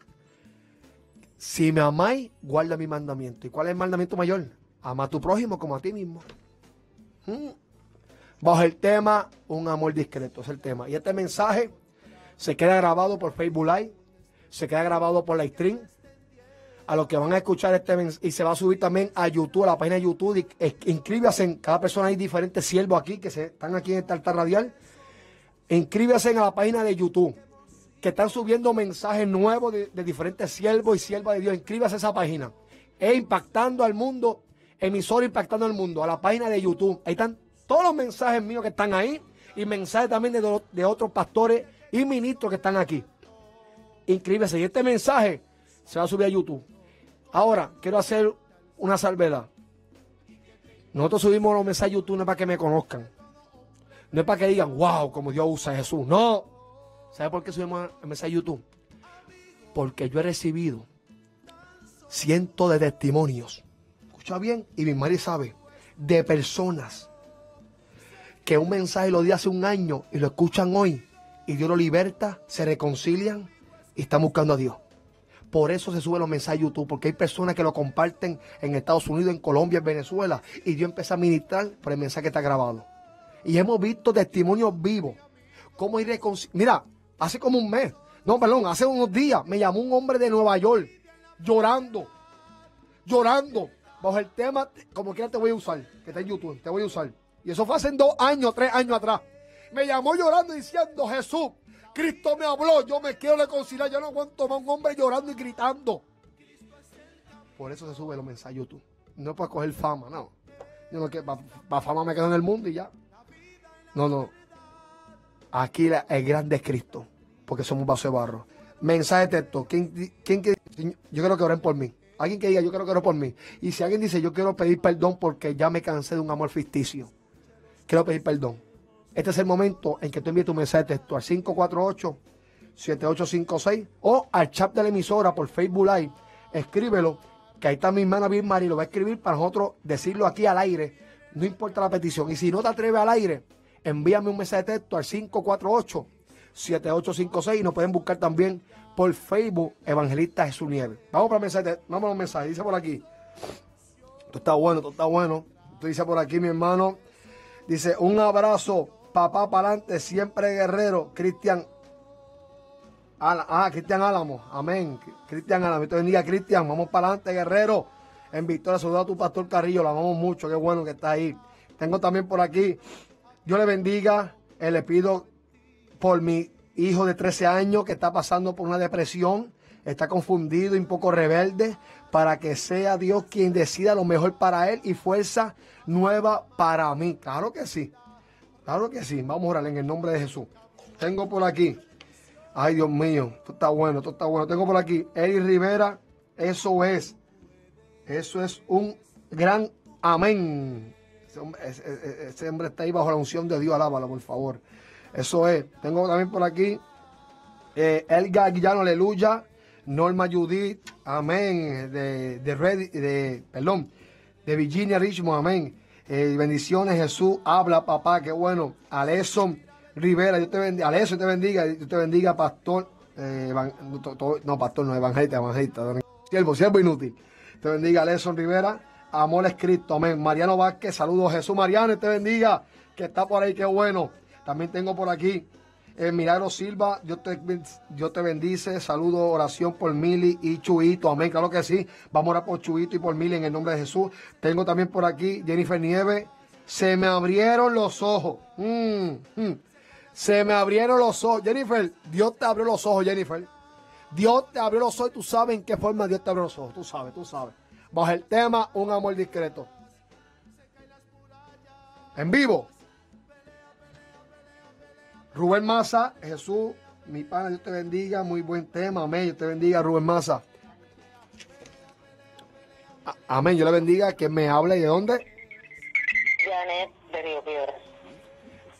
Si me amáis, guarda mi mandamiento. ¿Y cuál es el mandamiento mayor? Ama a tu prójimo como a ti mismo. Hmm. Bajo el tema, un amor discreto, es el tema. Y este mensaje se queda grabado por Facebook Live, se queda grabado por la stream. A los que van a escuchar este mensaje, y se va a subir también a YouTube, a la página de YouTube. Y, eh, inscríbase en cada persona, hay diferentes siervos aquí que se, están aquí en este altar radial. Inscríbase en la página de YouTube, que están subiendo mensajes nuevos de, de diferentes siervos y siervas de Dios. Inscríbase a esa página. Es Impactando al Mundo, emisora Impactando al Mundo, a la página de YouTube. Ahí están todos los mensajes míos que están ahí y mensajes también de, de otros pastores y ministros que están aquí. Inscríbase. Y este mensaje se va a subir a YouTube. Ahora, quiero hacer una salvedad. Nosotros subimos los mensajes a YouTube no es para que me conozcan. No es para que digan, wow, como Dios usa a Jesús. No. ¿Sabe por qué subimos el mensaje a YouTube? Porque yo he recibido cientos de testimonios. Escucha bien, y mi madre sabe, de personas que un mensaje lo di hace un año y lo escuchan hoy y Dios lo liberta, se reconcilian y están buscando a Dios. Por eso se suben los mensajes a YouTube, porque hay personas que lo comparten en Estados Unidos, en Colombia, en Venezuela, y Dios empieza a ministrar por el mensaje que está grabado. Y hemos visto testimonios vivos. Cómo ir reconciliando. Mira, hace como un mes, no, perdón, hace unos días, me llamó un hombre de Nueva York, llorando, llorando, bajo el tema, como quiera te voy a usar, que está en YouTube, te voy a usar. Y eso fue hace dos años, tres años atrás. Me llamó llorando diciendo, Jesús, Cristo me habló, yo me quiero reconciliar, yo no aguanto más un hombre llorando y gritando. Por eso se sube los mensajes a YouTube. No es para coger fama, no. Yo no quiero, para fama me quedo en el mundo y ya. No, no. Aquí la, el grande es Cristo, porque somos vaso de barro. Mensaje de texto. ¿Quién, quién, quién, yo quiero que oren por mí. Alguien que diga, yo quiero que oren por mí. Y si alguien dice, yo quiero pedir perdón porque ya me cansé de un amor ficticio. Quiero pedir perdón. Este es el momento en que tú envíes tu mensaje de texto al cinco cuatro ocho, siete ocho cinco seis o al chat de la emisora por Facebook Live. Escríbelo, que ahí está mi hermana Vilmar y lo va a escribir para nosotros decirlo aquí al aire. No importa la petición. Y si no te atreves al aire, envíame un mensaje de texto al cinco cuatro ocho, siete ocho cinco seis y nos pueden buscar también por Facebook Evangelista Jesús Nieves. Vamos para el mensaje, de, vamos a los mensajes. Dice por aquí. Esto está bueno, esto está bueno. Esto dice por aquí mi hermano. Dice, un abrazo, papá para adelante, siempre guerrero, Cristian. Ah, Cristian Álamo, amén. Cristian Álamo, te bendiga Cristian, vamos para adelante, guerrero. En victoria, saluda a tu pastor Carrillo, lo amamos mucho, qué bueno que está ahí. Tengo también por aquí, Dios le bendiga, eh, le pido por mi hijo de trece años que está pasando por una depresión, está confundido y un poco rebelde, para que sea Dios quien decida lo mejor para él y fuerza nueva para mí. Claro que sí, claro que sí. Vamos a orar en el nombre de Jesús. Tengo por aquí, ay Dios mío, esto está bueno, esto está bueno. Tengo por aquí, Eri Rivera, eso es, eso es un gran amén. Ese hombre, ese, ese hombre está ahí bajo la unción de Dios, alábalo por favor. Eso es. Tengo también por aquí, eh, Elga Guillano, aleluya. Norma Judith, amén, de, de, Red, de, perdón, de Virginia Richmond, amén. Eh, bendiciones, Jesús, habla, papá, qué bueno. Aleson Rivera, Dios te bendiga, Aleson te bendiga, Dios te bendiga, pastor, eh, van, to, to, no, pastor, no, evangelista, evangelista, siervo, siervo inútil. Te bendiga, Aleson Rivera, amor es Cristo, amén. Mariano Vázquez, saludos, Jesús, Mariano, te bendiga, que está por ahí, qué bueno. También tengo por aquí, Eh, Milagro Silva, Dios te, Dios te bendice, saludo, oración por Mili y Chuito, amén, claro que sí, vamos a orar por Chuito y por Mili en el nombre de Jesús. Tengo también por aquí Jennifer Nieves, se me abrieron los ojos, mm, mm. se me abrieron los ojos, Jennifer, Dios te abrió los ojos, Jennifer, Dios te abrió los ojos, tú sabes en qué forma Dios te abrió los ojos, tú sabes, tú sabes, bajo el tema, un amor discreto, en vivo. Rubén Maza, Jesús, mi pana, Dios te bendiga, muy buen tema, amén, Dios te bendiga, Rubén Maza. A amén, yo le bendiga, que me hable, ¿de dónde? Janet de Río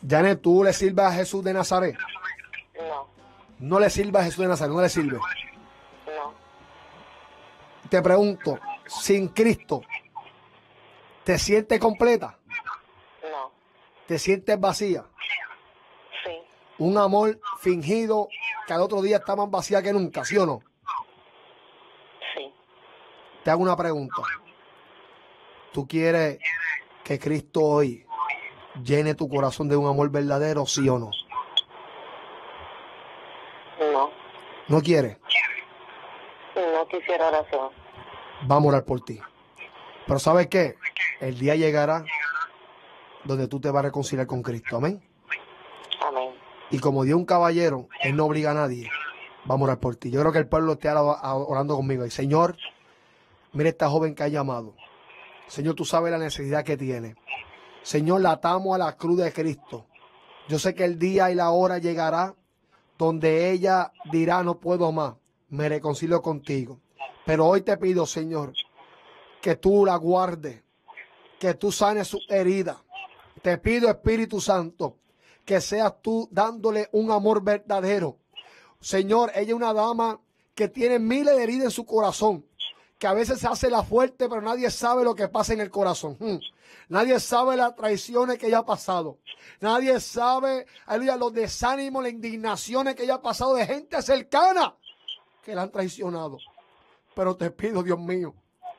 Janet, ¿tú le sirves a Jesús de Nazaret? No. No le sirve a Jesús de Nazaret, no le sirve. No. Te pregunto, sin Cristo, ¿te sientes completa? No. ¿Te sientes vacía? Sí. Un amor fingido que al otro día está más vacía que nunca, ¿sí o no? Sí. Te hago una pregunta. ¿Tú quieres que Cristo hoy llene tu corazón de un amor verdadero, sí o no? No. ¿No quieres? No quisiera oración. Vamos a orar por ti. Pero ¿sabes qué? El día llegará donde tú te vas a reconciliar con Cristo. Amén. Amén. Y como Dios es un caballero, Él no obliga a nadie. Vamos a orar por ti. Yo creo que el pueblo esté orando conmigo. Y Señor, mira esta joven que ha llamado. Señor, tú sabes la necesidad que tiene. Señor, la atamos a la cruz de Cristo. Yo sé que el día y la hora llegará donde ella dirá, no puedo más, me reconcilio contigo. Pero hoy te pido, Señor, que tú la guardes, que tú sanes su herida. Te pido, Espíritu Santo, que seas tú dándole un amor verdadero. Señor, ella es una dama que tiene miles de heridas en su corazón, que a veces se hace la fuerte, pero nadie sabe lo que pasa en el corazón. Hmm. Nadie sabe las traiciones que ella ha pasado. Nadie sabe, aleluya, los desánimos, las indignaciones que ella ha pasado de gente cercana que la han traicionado. Pero te pido, Dios mío,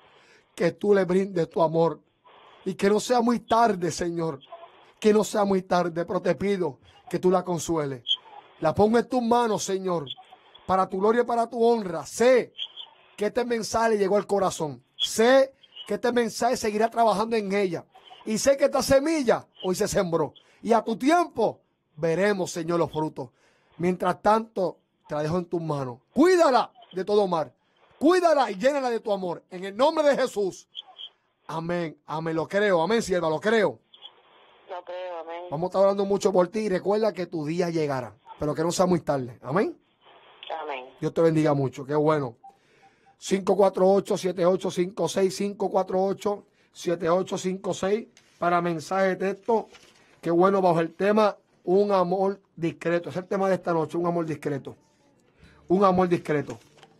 que tú le brindes tu amor y que no sea muy tarde, Señor. Que no sea muy tarde, pero te pido que tú la consueles. La pongo en tus manos, Señor, para tu gloria y para tu honra. Sé que este mensaje le llegó al corazón. Sé que este mensaje seguirá trabajando en ella. Y sé que esta semilla hoy se sembró. Y a tu tiempo veremos, Señor, los frutos. Mientras tanto, te la dejo en tus manos. Cuídala de todo mal. Cuídala y llénala de tu amor. En el nombre de Jesús. Amén. Amén. Lo creo. Amén, sierva. Lo creo. Lo creo, amén. Vamos a estar orando mucho por ti. Y recuerda que tu día llegará. Pero que no sea muy tarde. Amén. Amén. Dios te bendiga mucho. Qué bueno. cinco cuatro ocho, siete ocho cinco seis, cinco cuatro ocho, siete ocho cinco seis para mensaje de texto. Qué bueno, bajo el tema un amor discreto. Es el tema de esta noche, un amor discreto. Un amor discreto.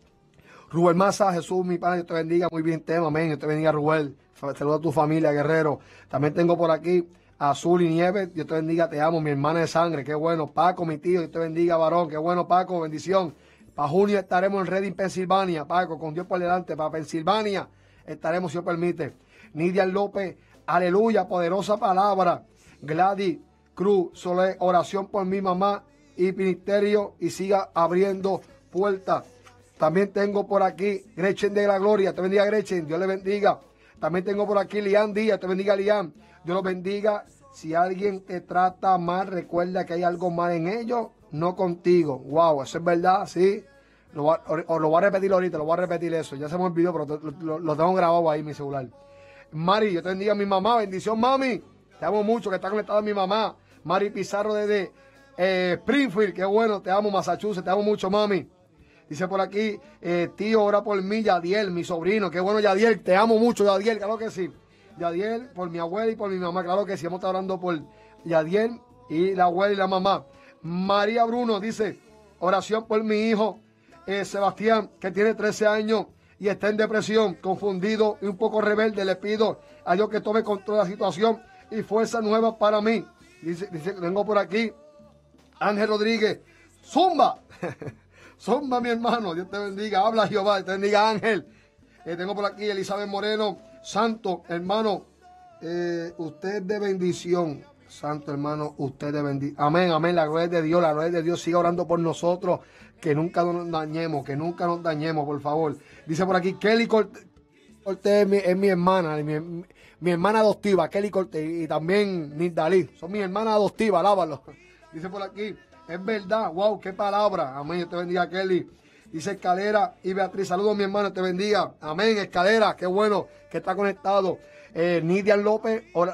Rubén Maza, Jesús, mi padre, Dios te bendiga. Muy bien tema, amén. Dios te bendiga, Rubén. Saluda a tu familia, guerrero. También tengo por aquí a Azul y Nieves. Dios te bendiga, te amo, mi hermana de sangre. Qué bueno. Paco, mi tío, Dios te bendiga, varón. Qué bueno, Paco, bendición. Para junio estaremos en Reading, Pensilvania. Paco, con Dios por delante. Para Pensilvania estaremos, si Dios permite. Nidia López, aleluya, poderosa palabra. Gladys Cruz, Solé, oración por mi mamá y ministerio y siga abriendo puertas. También tengo por aquí Gretchen de la Gloria. Te bendiga, Gretchen. Dios le bendiga. También tengo por aquí Lian Díaz. Te bendiga, Lian. Dios los bendiga. Si alguien te trata mal, recuerda que hay algo mal en ellos, no contigo. Wow, eso es verdad, sí. Lo, va, o, o lo voy a repetir ahorita, lo voy a repetir eso. Ya se me olvidó, pero lo, lo, lo tengo grabado ahí en mi celular. Mari, yo te bendiga a mi mamá. Bendición, mami. Te amo mucho, que está conectada a mi mamá. Mari Pizarro desde eh, Springfield. Qué bueno, te amo, Massachusetts. Te amo mucho, mami. Dice por aquí, eh, tío, ora por mí, Yadiel, mi sobrino. Qué bueno, Yadiel. Te amo mucho, Yadiel. Claro que sí. Yadiel, por mi abuela y por mi mamá. Claro que sí. Hemos estado orando por Yadiel y la abuela y la mamá. María Bruno dice, oración por mi hijo, eh, Sebastián, que tiene trece años y está en depresión, confundido y un poco rebelde. Le pido a Dios que tome control de la situación y fuerza nueva para mí. Dice, dice tengo por aquí Ángel Rodríguez. Zumba. Zumba, mi hermano. Dios te bendiga. Habla Jehová. Dios te bendiga, Ángel. Eh, tengo por aquí Elizabeth Moreno. Santo, hermano. Eh, usted de bendición. Santo, hermano. Usted de bendición. Amén, amén. La gloria de Dios. La gloria de Dios. Siga orando por nosotros. Que nunca nos dañemos. Que nunca nos dañemos, por favor. Dice por aquí Kelly Cortés. Cortés es mi, es mi hermana. Mi, mi hermana adoptiva. Kelly Cortés. Y también Nidalí. Son mis hermanas adoptivas. Alábalo. Dice por aquí. Es verdad, wow, qué palabra. Amén, Dios te bendiga, Kelly. Dice Escalera y Beatriz, saludos mi hermano, te bendiga. Amén, Escalera, qué bueno que está conectado. Eh, Nidia López, ora,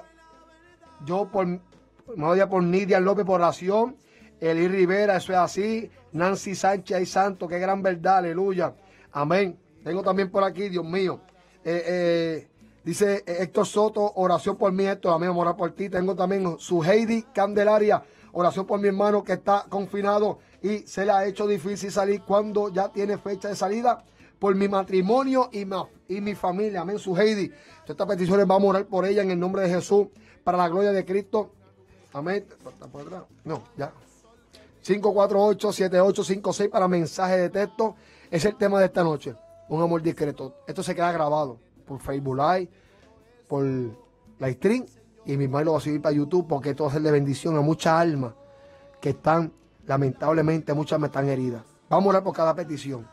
yo por, me voy a por Nidia López por oración. Eli Rivera, eso es así. Nancy Sánchez, ay santo, qué gran verdad, aleluya. Amén. Tengo también por aquí, Dios mío. Eh, eh, Dice Héctor Soto, oración por mí, Héctor, amén, vamos a orar por ti. Tengo también su Heidi Candelaria, oración por mi hermano que está confinado y se le ha hecho difícil salir cuando ya tiene fecha de salida. Por mi matrimonio y, ma, y mi familia, amén, su Heidi. Estas peticiones vamos a orar por ella en el nombre de Jesús, para la gloria de Cristo. Amén. No, ya. cinco cuatro ocho, siete ocho cinco seis para mensaje de texto. Es el tema de esta noche. Un amor discreto. Esto se queda grabado por Facebook Live, por Livestream. Y mi hermano lo va a subir para YouTube porque esto va a ser de bendición a muchas almas que están, lamentablemente, muchas me están heridas. Vamos a orar por cada petición.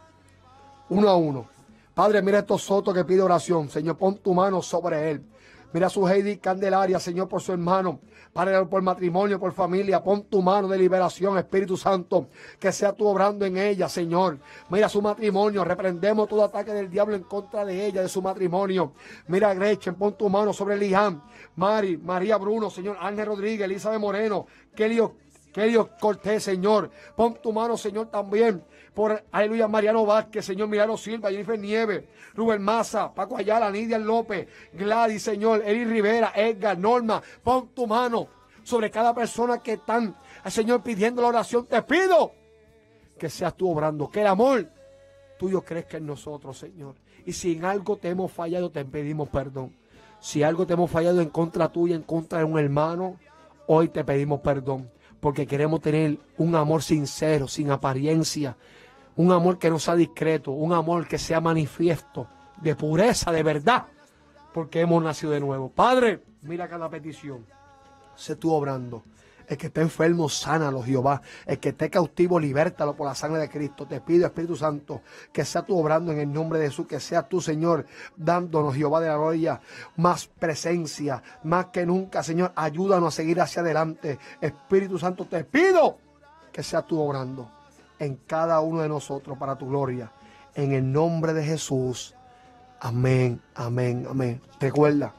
Uno a uno. Padre, mira estos sotos que pide oración. Señor, pon tu mano sobre él. Mira a su Heidi Candelaria, Señor, por su hermano. Padre, por matrimonio, por familia. Pon tu mano de liberación, Espíritu Santo. Que sea tú obrando en ella, Señor. Mira su matrimonio. Reprendemos todo ataque del diablo en contra de ella, de su matrimonio. Mira a Gretchen, pon tu mano sobre Lijan, Mari, María Bruno, Señor, Ángel Rodríguez, Elizabeth Moreno, Kelio, Kelio Cortés, Señor. Pon tu mano, Señor, también por, aleluya, Mariano Vázquez, Señor, Milano Silva, Jennifer Nieves, Rubén Maza, Paco Ayala, Nidia López, Gladys, Señor, Eli Rivera, Edgar, Norma. Pon tu mano sobre cada persona que están, Señor, pidiendo la oración. Te pido que seas tú obrando, que el amor tuyo crezca en nosotros, Señor. Y si en algo te hemos fallado, te pedimos perdón. Si algo te hemos fallado en contra tuya, en contra de un hermano, hoy te pedimos perdón. Porque queremos tener un amor sincero, sin apariencia. Un amor que no sea discreto, un amor que sea manifiesto, de pureza, de verdad. Porque hemos nacido de nuevo. Padre, mira cada petición. Sé tú obrando. El que esté enfermo, sánalo, Jehová. El que esté cautivo, libértalo por la sangre de Cristo. Te pido, Espíritu Santo, que sea tú obrando en el nombre de Jesús. Que sea tú, Señor, dándonos, Jehová de la gloria, más presencia, más que nunca, Señor. Ayúdanos a seguir hacia adelante. Espíritu Santo, te pido que sea tú obrando en cada uno de nosotros para tu gloria. En el nombre de Jesús. Amén, amén, amén. Recuerda,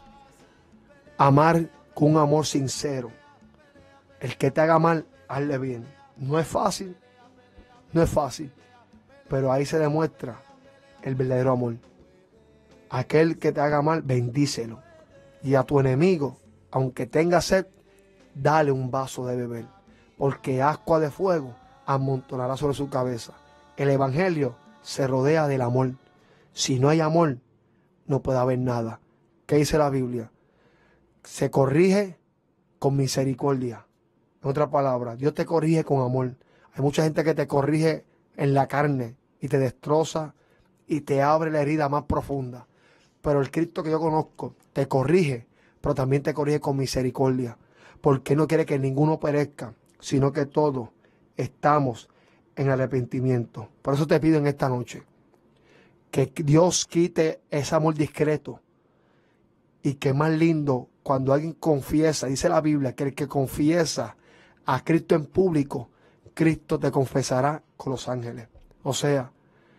amar con un amor sincero. El que te haga mal, hazle bien. No es fácil, no es fácil, pero ahí se demuestra el verdadero amor. Aquel que te haga mal, bendícelo. Y a tu enemigo, aunque tenga sed, dale un vaso de beber, porque ascua de fuego amontonará sobre su cabeza. El evangelio se rodea del amor. Si no hay amor, no puede haber nada. ¿Qué dice la Biblia? Se corrige con misericordia. En otras palabras, Dios te corrige con amor. Hay mucha gente que te corrige en la carne y te destroza y te abre la herida más profunda. Pero el Cristo que yo conozco te corrige, pero también te corrige con misericordia. Porque no quiere que ninguno perezca, sino que todos estamos en arrepentimiento. Por eso te pido en esta noche que Dios quite ese amor discreto. Y que más lindo cuando alguien confiesa, dice la Biblia, que el que confiesa a Cristo en público, Cristo te confesará con los ángeles. O sea,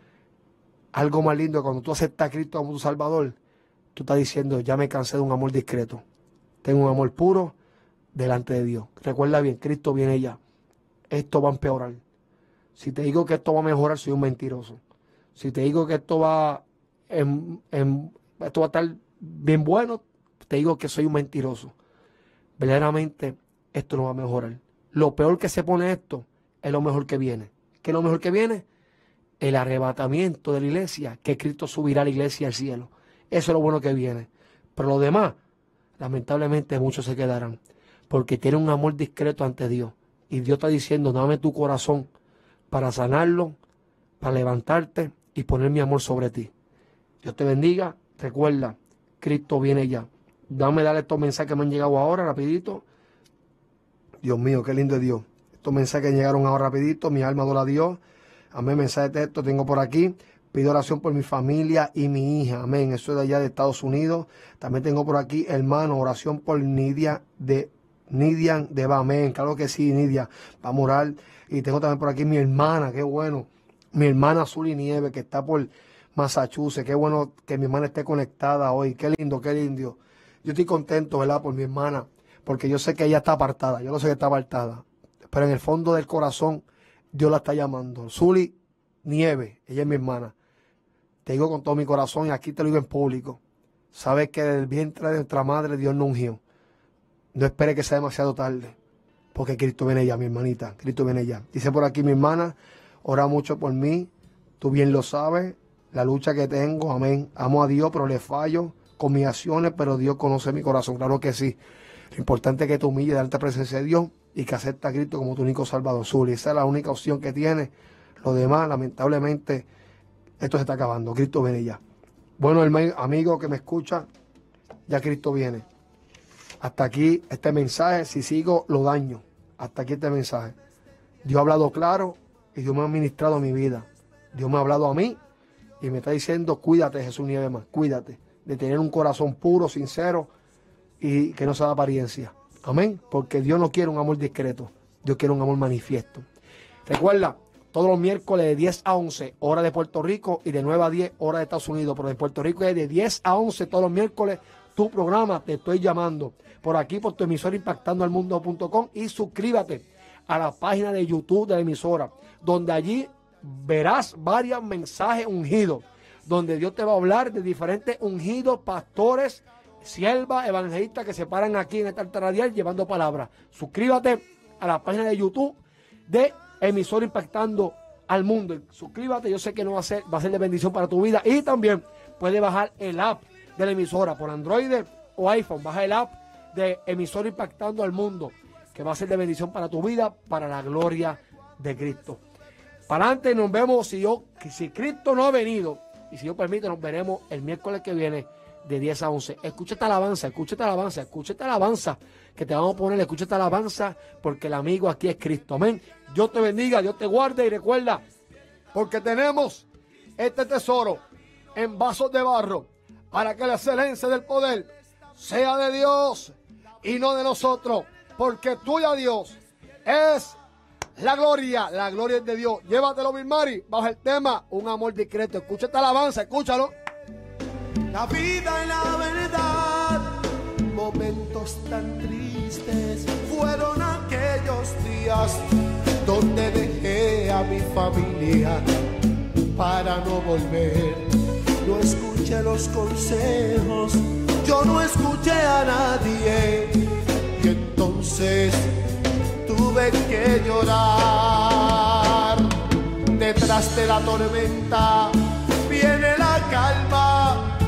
algo más lindo cuando tú aceptas a Cristo como tu Salvador, tú estás diciendo, ya me cansé de un amor discreto. Tengo un amor puro delante de Dios. Recuerda bien, Cristo viene ya. Esto va a empeorar. Si te digo que esto va a mejorar, soy un mentiroso. Si te digo que esto va, en, en, esto va a estar bien bueno, te digo que soy un mentiroso. Verdaderamente, esto no va a mejorar. Lo peor que se pone esto es lo mejor que viene. ¿Qué es lo mejor que viene? El arrebatamiento de la iglesia, que Cristo subirá a la iglesia al cielo. Eso es lo bueno que viene. Pero lo demás, lamentablemente, muchos se quedarán. Porque tienen un amor discreto ante Dios. Y Dios está diciendo, dame tu corazón para sanarlo, para levantarte y poner mi amor sobre ti. Dios te bendiga. Recuerda, Cristo viene ya. Dame darle estos mensajes que me han llegado ahora, rapidito. Dios mío, qué lindo es Dios. Estos mensajes que llegaron ahora rapidito. Mi alma adora a Dios. Amén. Mensaje de texto tengo por aquí. Pido oración por mi familia y mi hija. Amén. Eso es de allá de Estados Unidos. También tengo por aquí, hermano, oración por Nidia de Nidian de Amén. Claro que sí, Nidia. Vamos a orar. Y tengo también por aquí mi hermana. Qué bueno. Mi hermana Azul y Nieve, que está por Massachusetts. Qué bueno que mi hermana esté conectada hoy. Qué lindo, qué lindo. Yo estoy contento, ¿verdad? Por mi hermana. Porque yo sé que ella está apartada. Yo no sé que está apartada. Pero en el fondo del corazón, Dios la está llamando. Zuli Nieve, ella es mi hermana. Te digo con todo mi corazón y aquí te lo digo en público. sabes que del vientre de nuestra madre Dios nos ungió. No espere que sea demasiado tarde, porque Cristo viene ya, mi hermanita. Cristo viene ya. Dice por aquí mi hermana, ora mucho por mí. Tú bien lo sabes, la lucha que tengo, amén. Amo a Dios, pero le fallo con mis acciones, pero Dios conoce mi corazón. Claro que sí. Lo importante es que te humilles delante de la presencia de Dios y que aceptes a Cristo como tu único Salvador. Sur. Y esa es la única opción que tienes. Lo demás, lamentablemente, esto se está acabando. Cristo viene ya. Bueno, hermano, amigo que me escucha, ya Cristo viene. Hasta aquí este mensaje. Si sigo, lo daño. Hasta aquí este mensaje. Dios ha hablado claro y Dios me ha ministrado mi vida. Dios me ha hablado a mí y me está diciendo, cuídate, Jesús Nieves más, cuídate de tener un corazón puro, sincero y que no sea de apariencia. Amén. Porque Dios no quiere un amor discreto. Dios quiere un amor manifiesto. Recuerda, todos los miércoles de diez a once, hora de Puerto Rico, y de nueve a diez, hora de Estados Unidos. Pero de Puerto Rico es de diez a once todos los miércoles. Tu programa, Te Estoy Llamando. Por aquí, por tu emisora impactando al mundo punto com. Y suscríbete a la página de YouTube de la emisora, donde allí verás varios mensajes ungidos, donde Dios te va a hablar de diferentes ungidos, pastores, siervas, evangelistas que se paran aquí en esta altar radial llevando palabras. Suscríbete a la página de YouTube de emisora impactando al mundo. Suscríbete, yo sé que no va a ser, va a ser de bendición para tu vida. Y también puedes bajar el app de la emisora por Android o iPhone. Baja el app de emisora impactando al mundo, que va a ser de bendición para tu vida, para la gloria de Cristo. Para adelante, nos vemos. Si, yo, si Cristo no ha venido, y si Dios permite, nos veremos el miércoles que viene de diez a once. Escucha esta alabanza, escucha esta alabanza, escucha esta alabanza que te vamos a poner, escucha esta alabanza, porque el amigo aquí es Cristo. Amén. Dios te bendiga, Dios te guarde, y recuerda, porque tenemos este tesoro en vasos de barro, para que la excelencia del poder sea de Dios y no de nosotros, porque tuya, Dios, es la gloria. La gloria es de Dios. Llévatelo, mi Mari, bajo el tema Un amor discreto. Escucha esta alabanza, escúchalo. La vida y la verdad, momentos tan tristes, fueron aquellos días donde dejé a mi familia para no volver. No escuché los consejos, yo no escuché a nadie, y entonces tuve que llorar. Detrás de la tormenta viene la calma,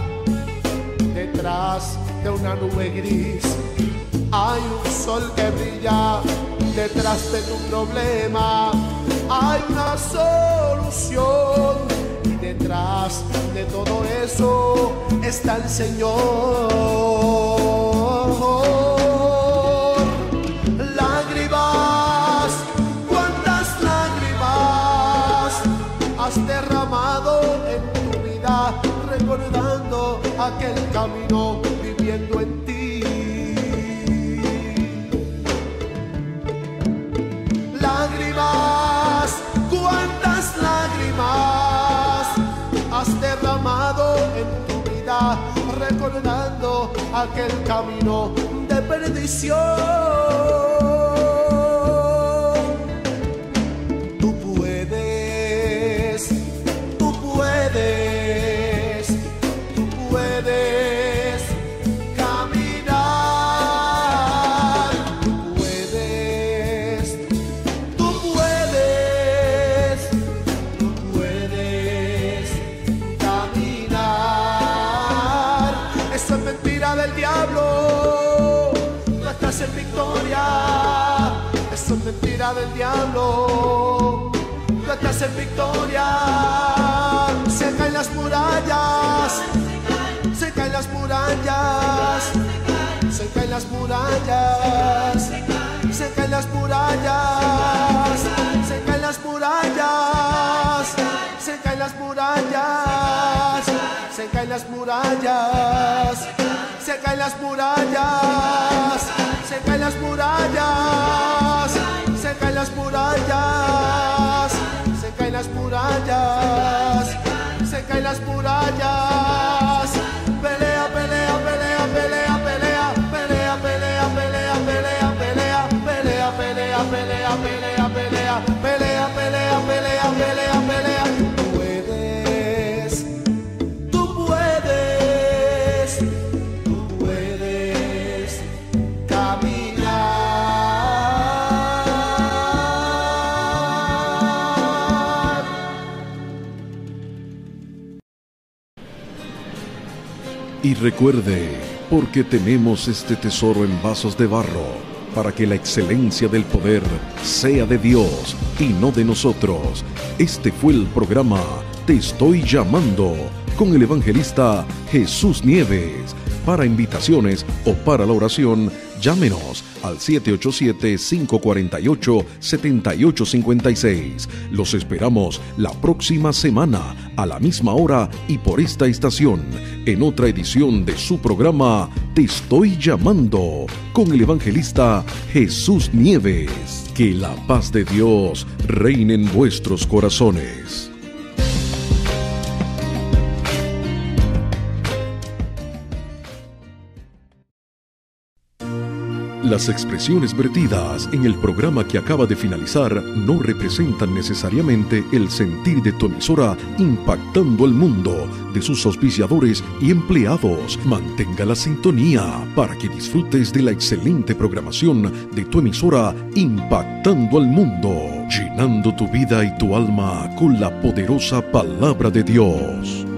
detrás de una nube gris hay un sol que brilla. Detrás de tu problema hay una solución, y detrás de todo eso está el Señor. Lágrimas, cuántas lágrimas has derramado en tu vida, recordando aquel camino, viviendo en ti. Lágrimas, cuántas lágrimas has derramado en tu vida, recordando aquel camino de perdición. Tú puedes, tú puedes, tú puedes caminar, tú puedes, tú puedes, tú puedes caminar. Eso es mentira del diablo, no estás en victoria. Eso es mentira del diablo, tú estás en victoria. Se caen las murallas, se caen las murallas, se caen las murallas, se caen las murallas, se caen las murallas, se caen las murallas, se caen las murallas, se caen las murallas, se caen las murallas, se caen las murallas, se caen las murallas, se caen las murallas. Pelea, pelea, pelea, pelea, pelea, pelea, pelea, pelea, pelea, pelea, pelea, pelea, pelea, pelea, pelea, pelea, pelea, pelea, pelea, pelea. Tú puedes, tú puedes, Y recuerde, porque tenemos este tesoro en vasos de barro, para que la excelencia del poder sea de Dios y no de nosotros. Este fue el programa Te Estoy Llamando, con el evangelista Jesús Nieves. Para invitaciones o para la oración, llámenos al siete ocho siete, cinco cuatro ocho, siete ocho cinco seis. Los esperamos la próxima semana a la misma hora y por esta estación, en otra edición de su programa Te Estoy Llamando, con el evangelista Jesús Nieves. Que la paz de Dios reine en vuestros corazones. Las expresiones vertidas en el programa que acaba de finalizar no representan necesariamente el sentir de tu emisora Impactando al Mundo, de sus auspiciadores y empleados. Mantenga la sintonía para que disfrutes de la excelente programación de tu emisora Impactando al Mundo, llenando tu vida y tu alma con la poderosa palabra de Dios.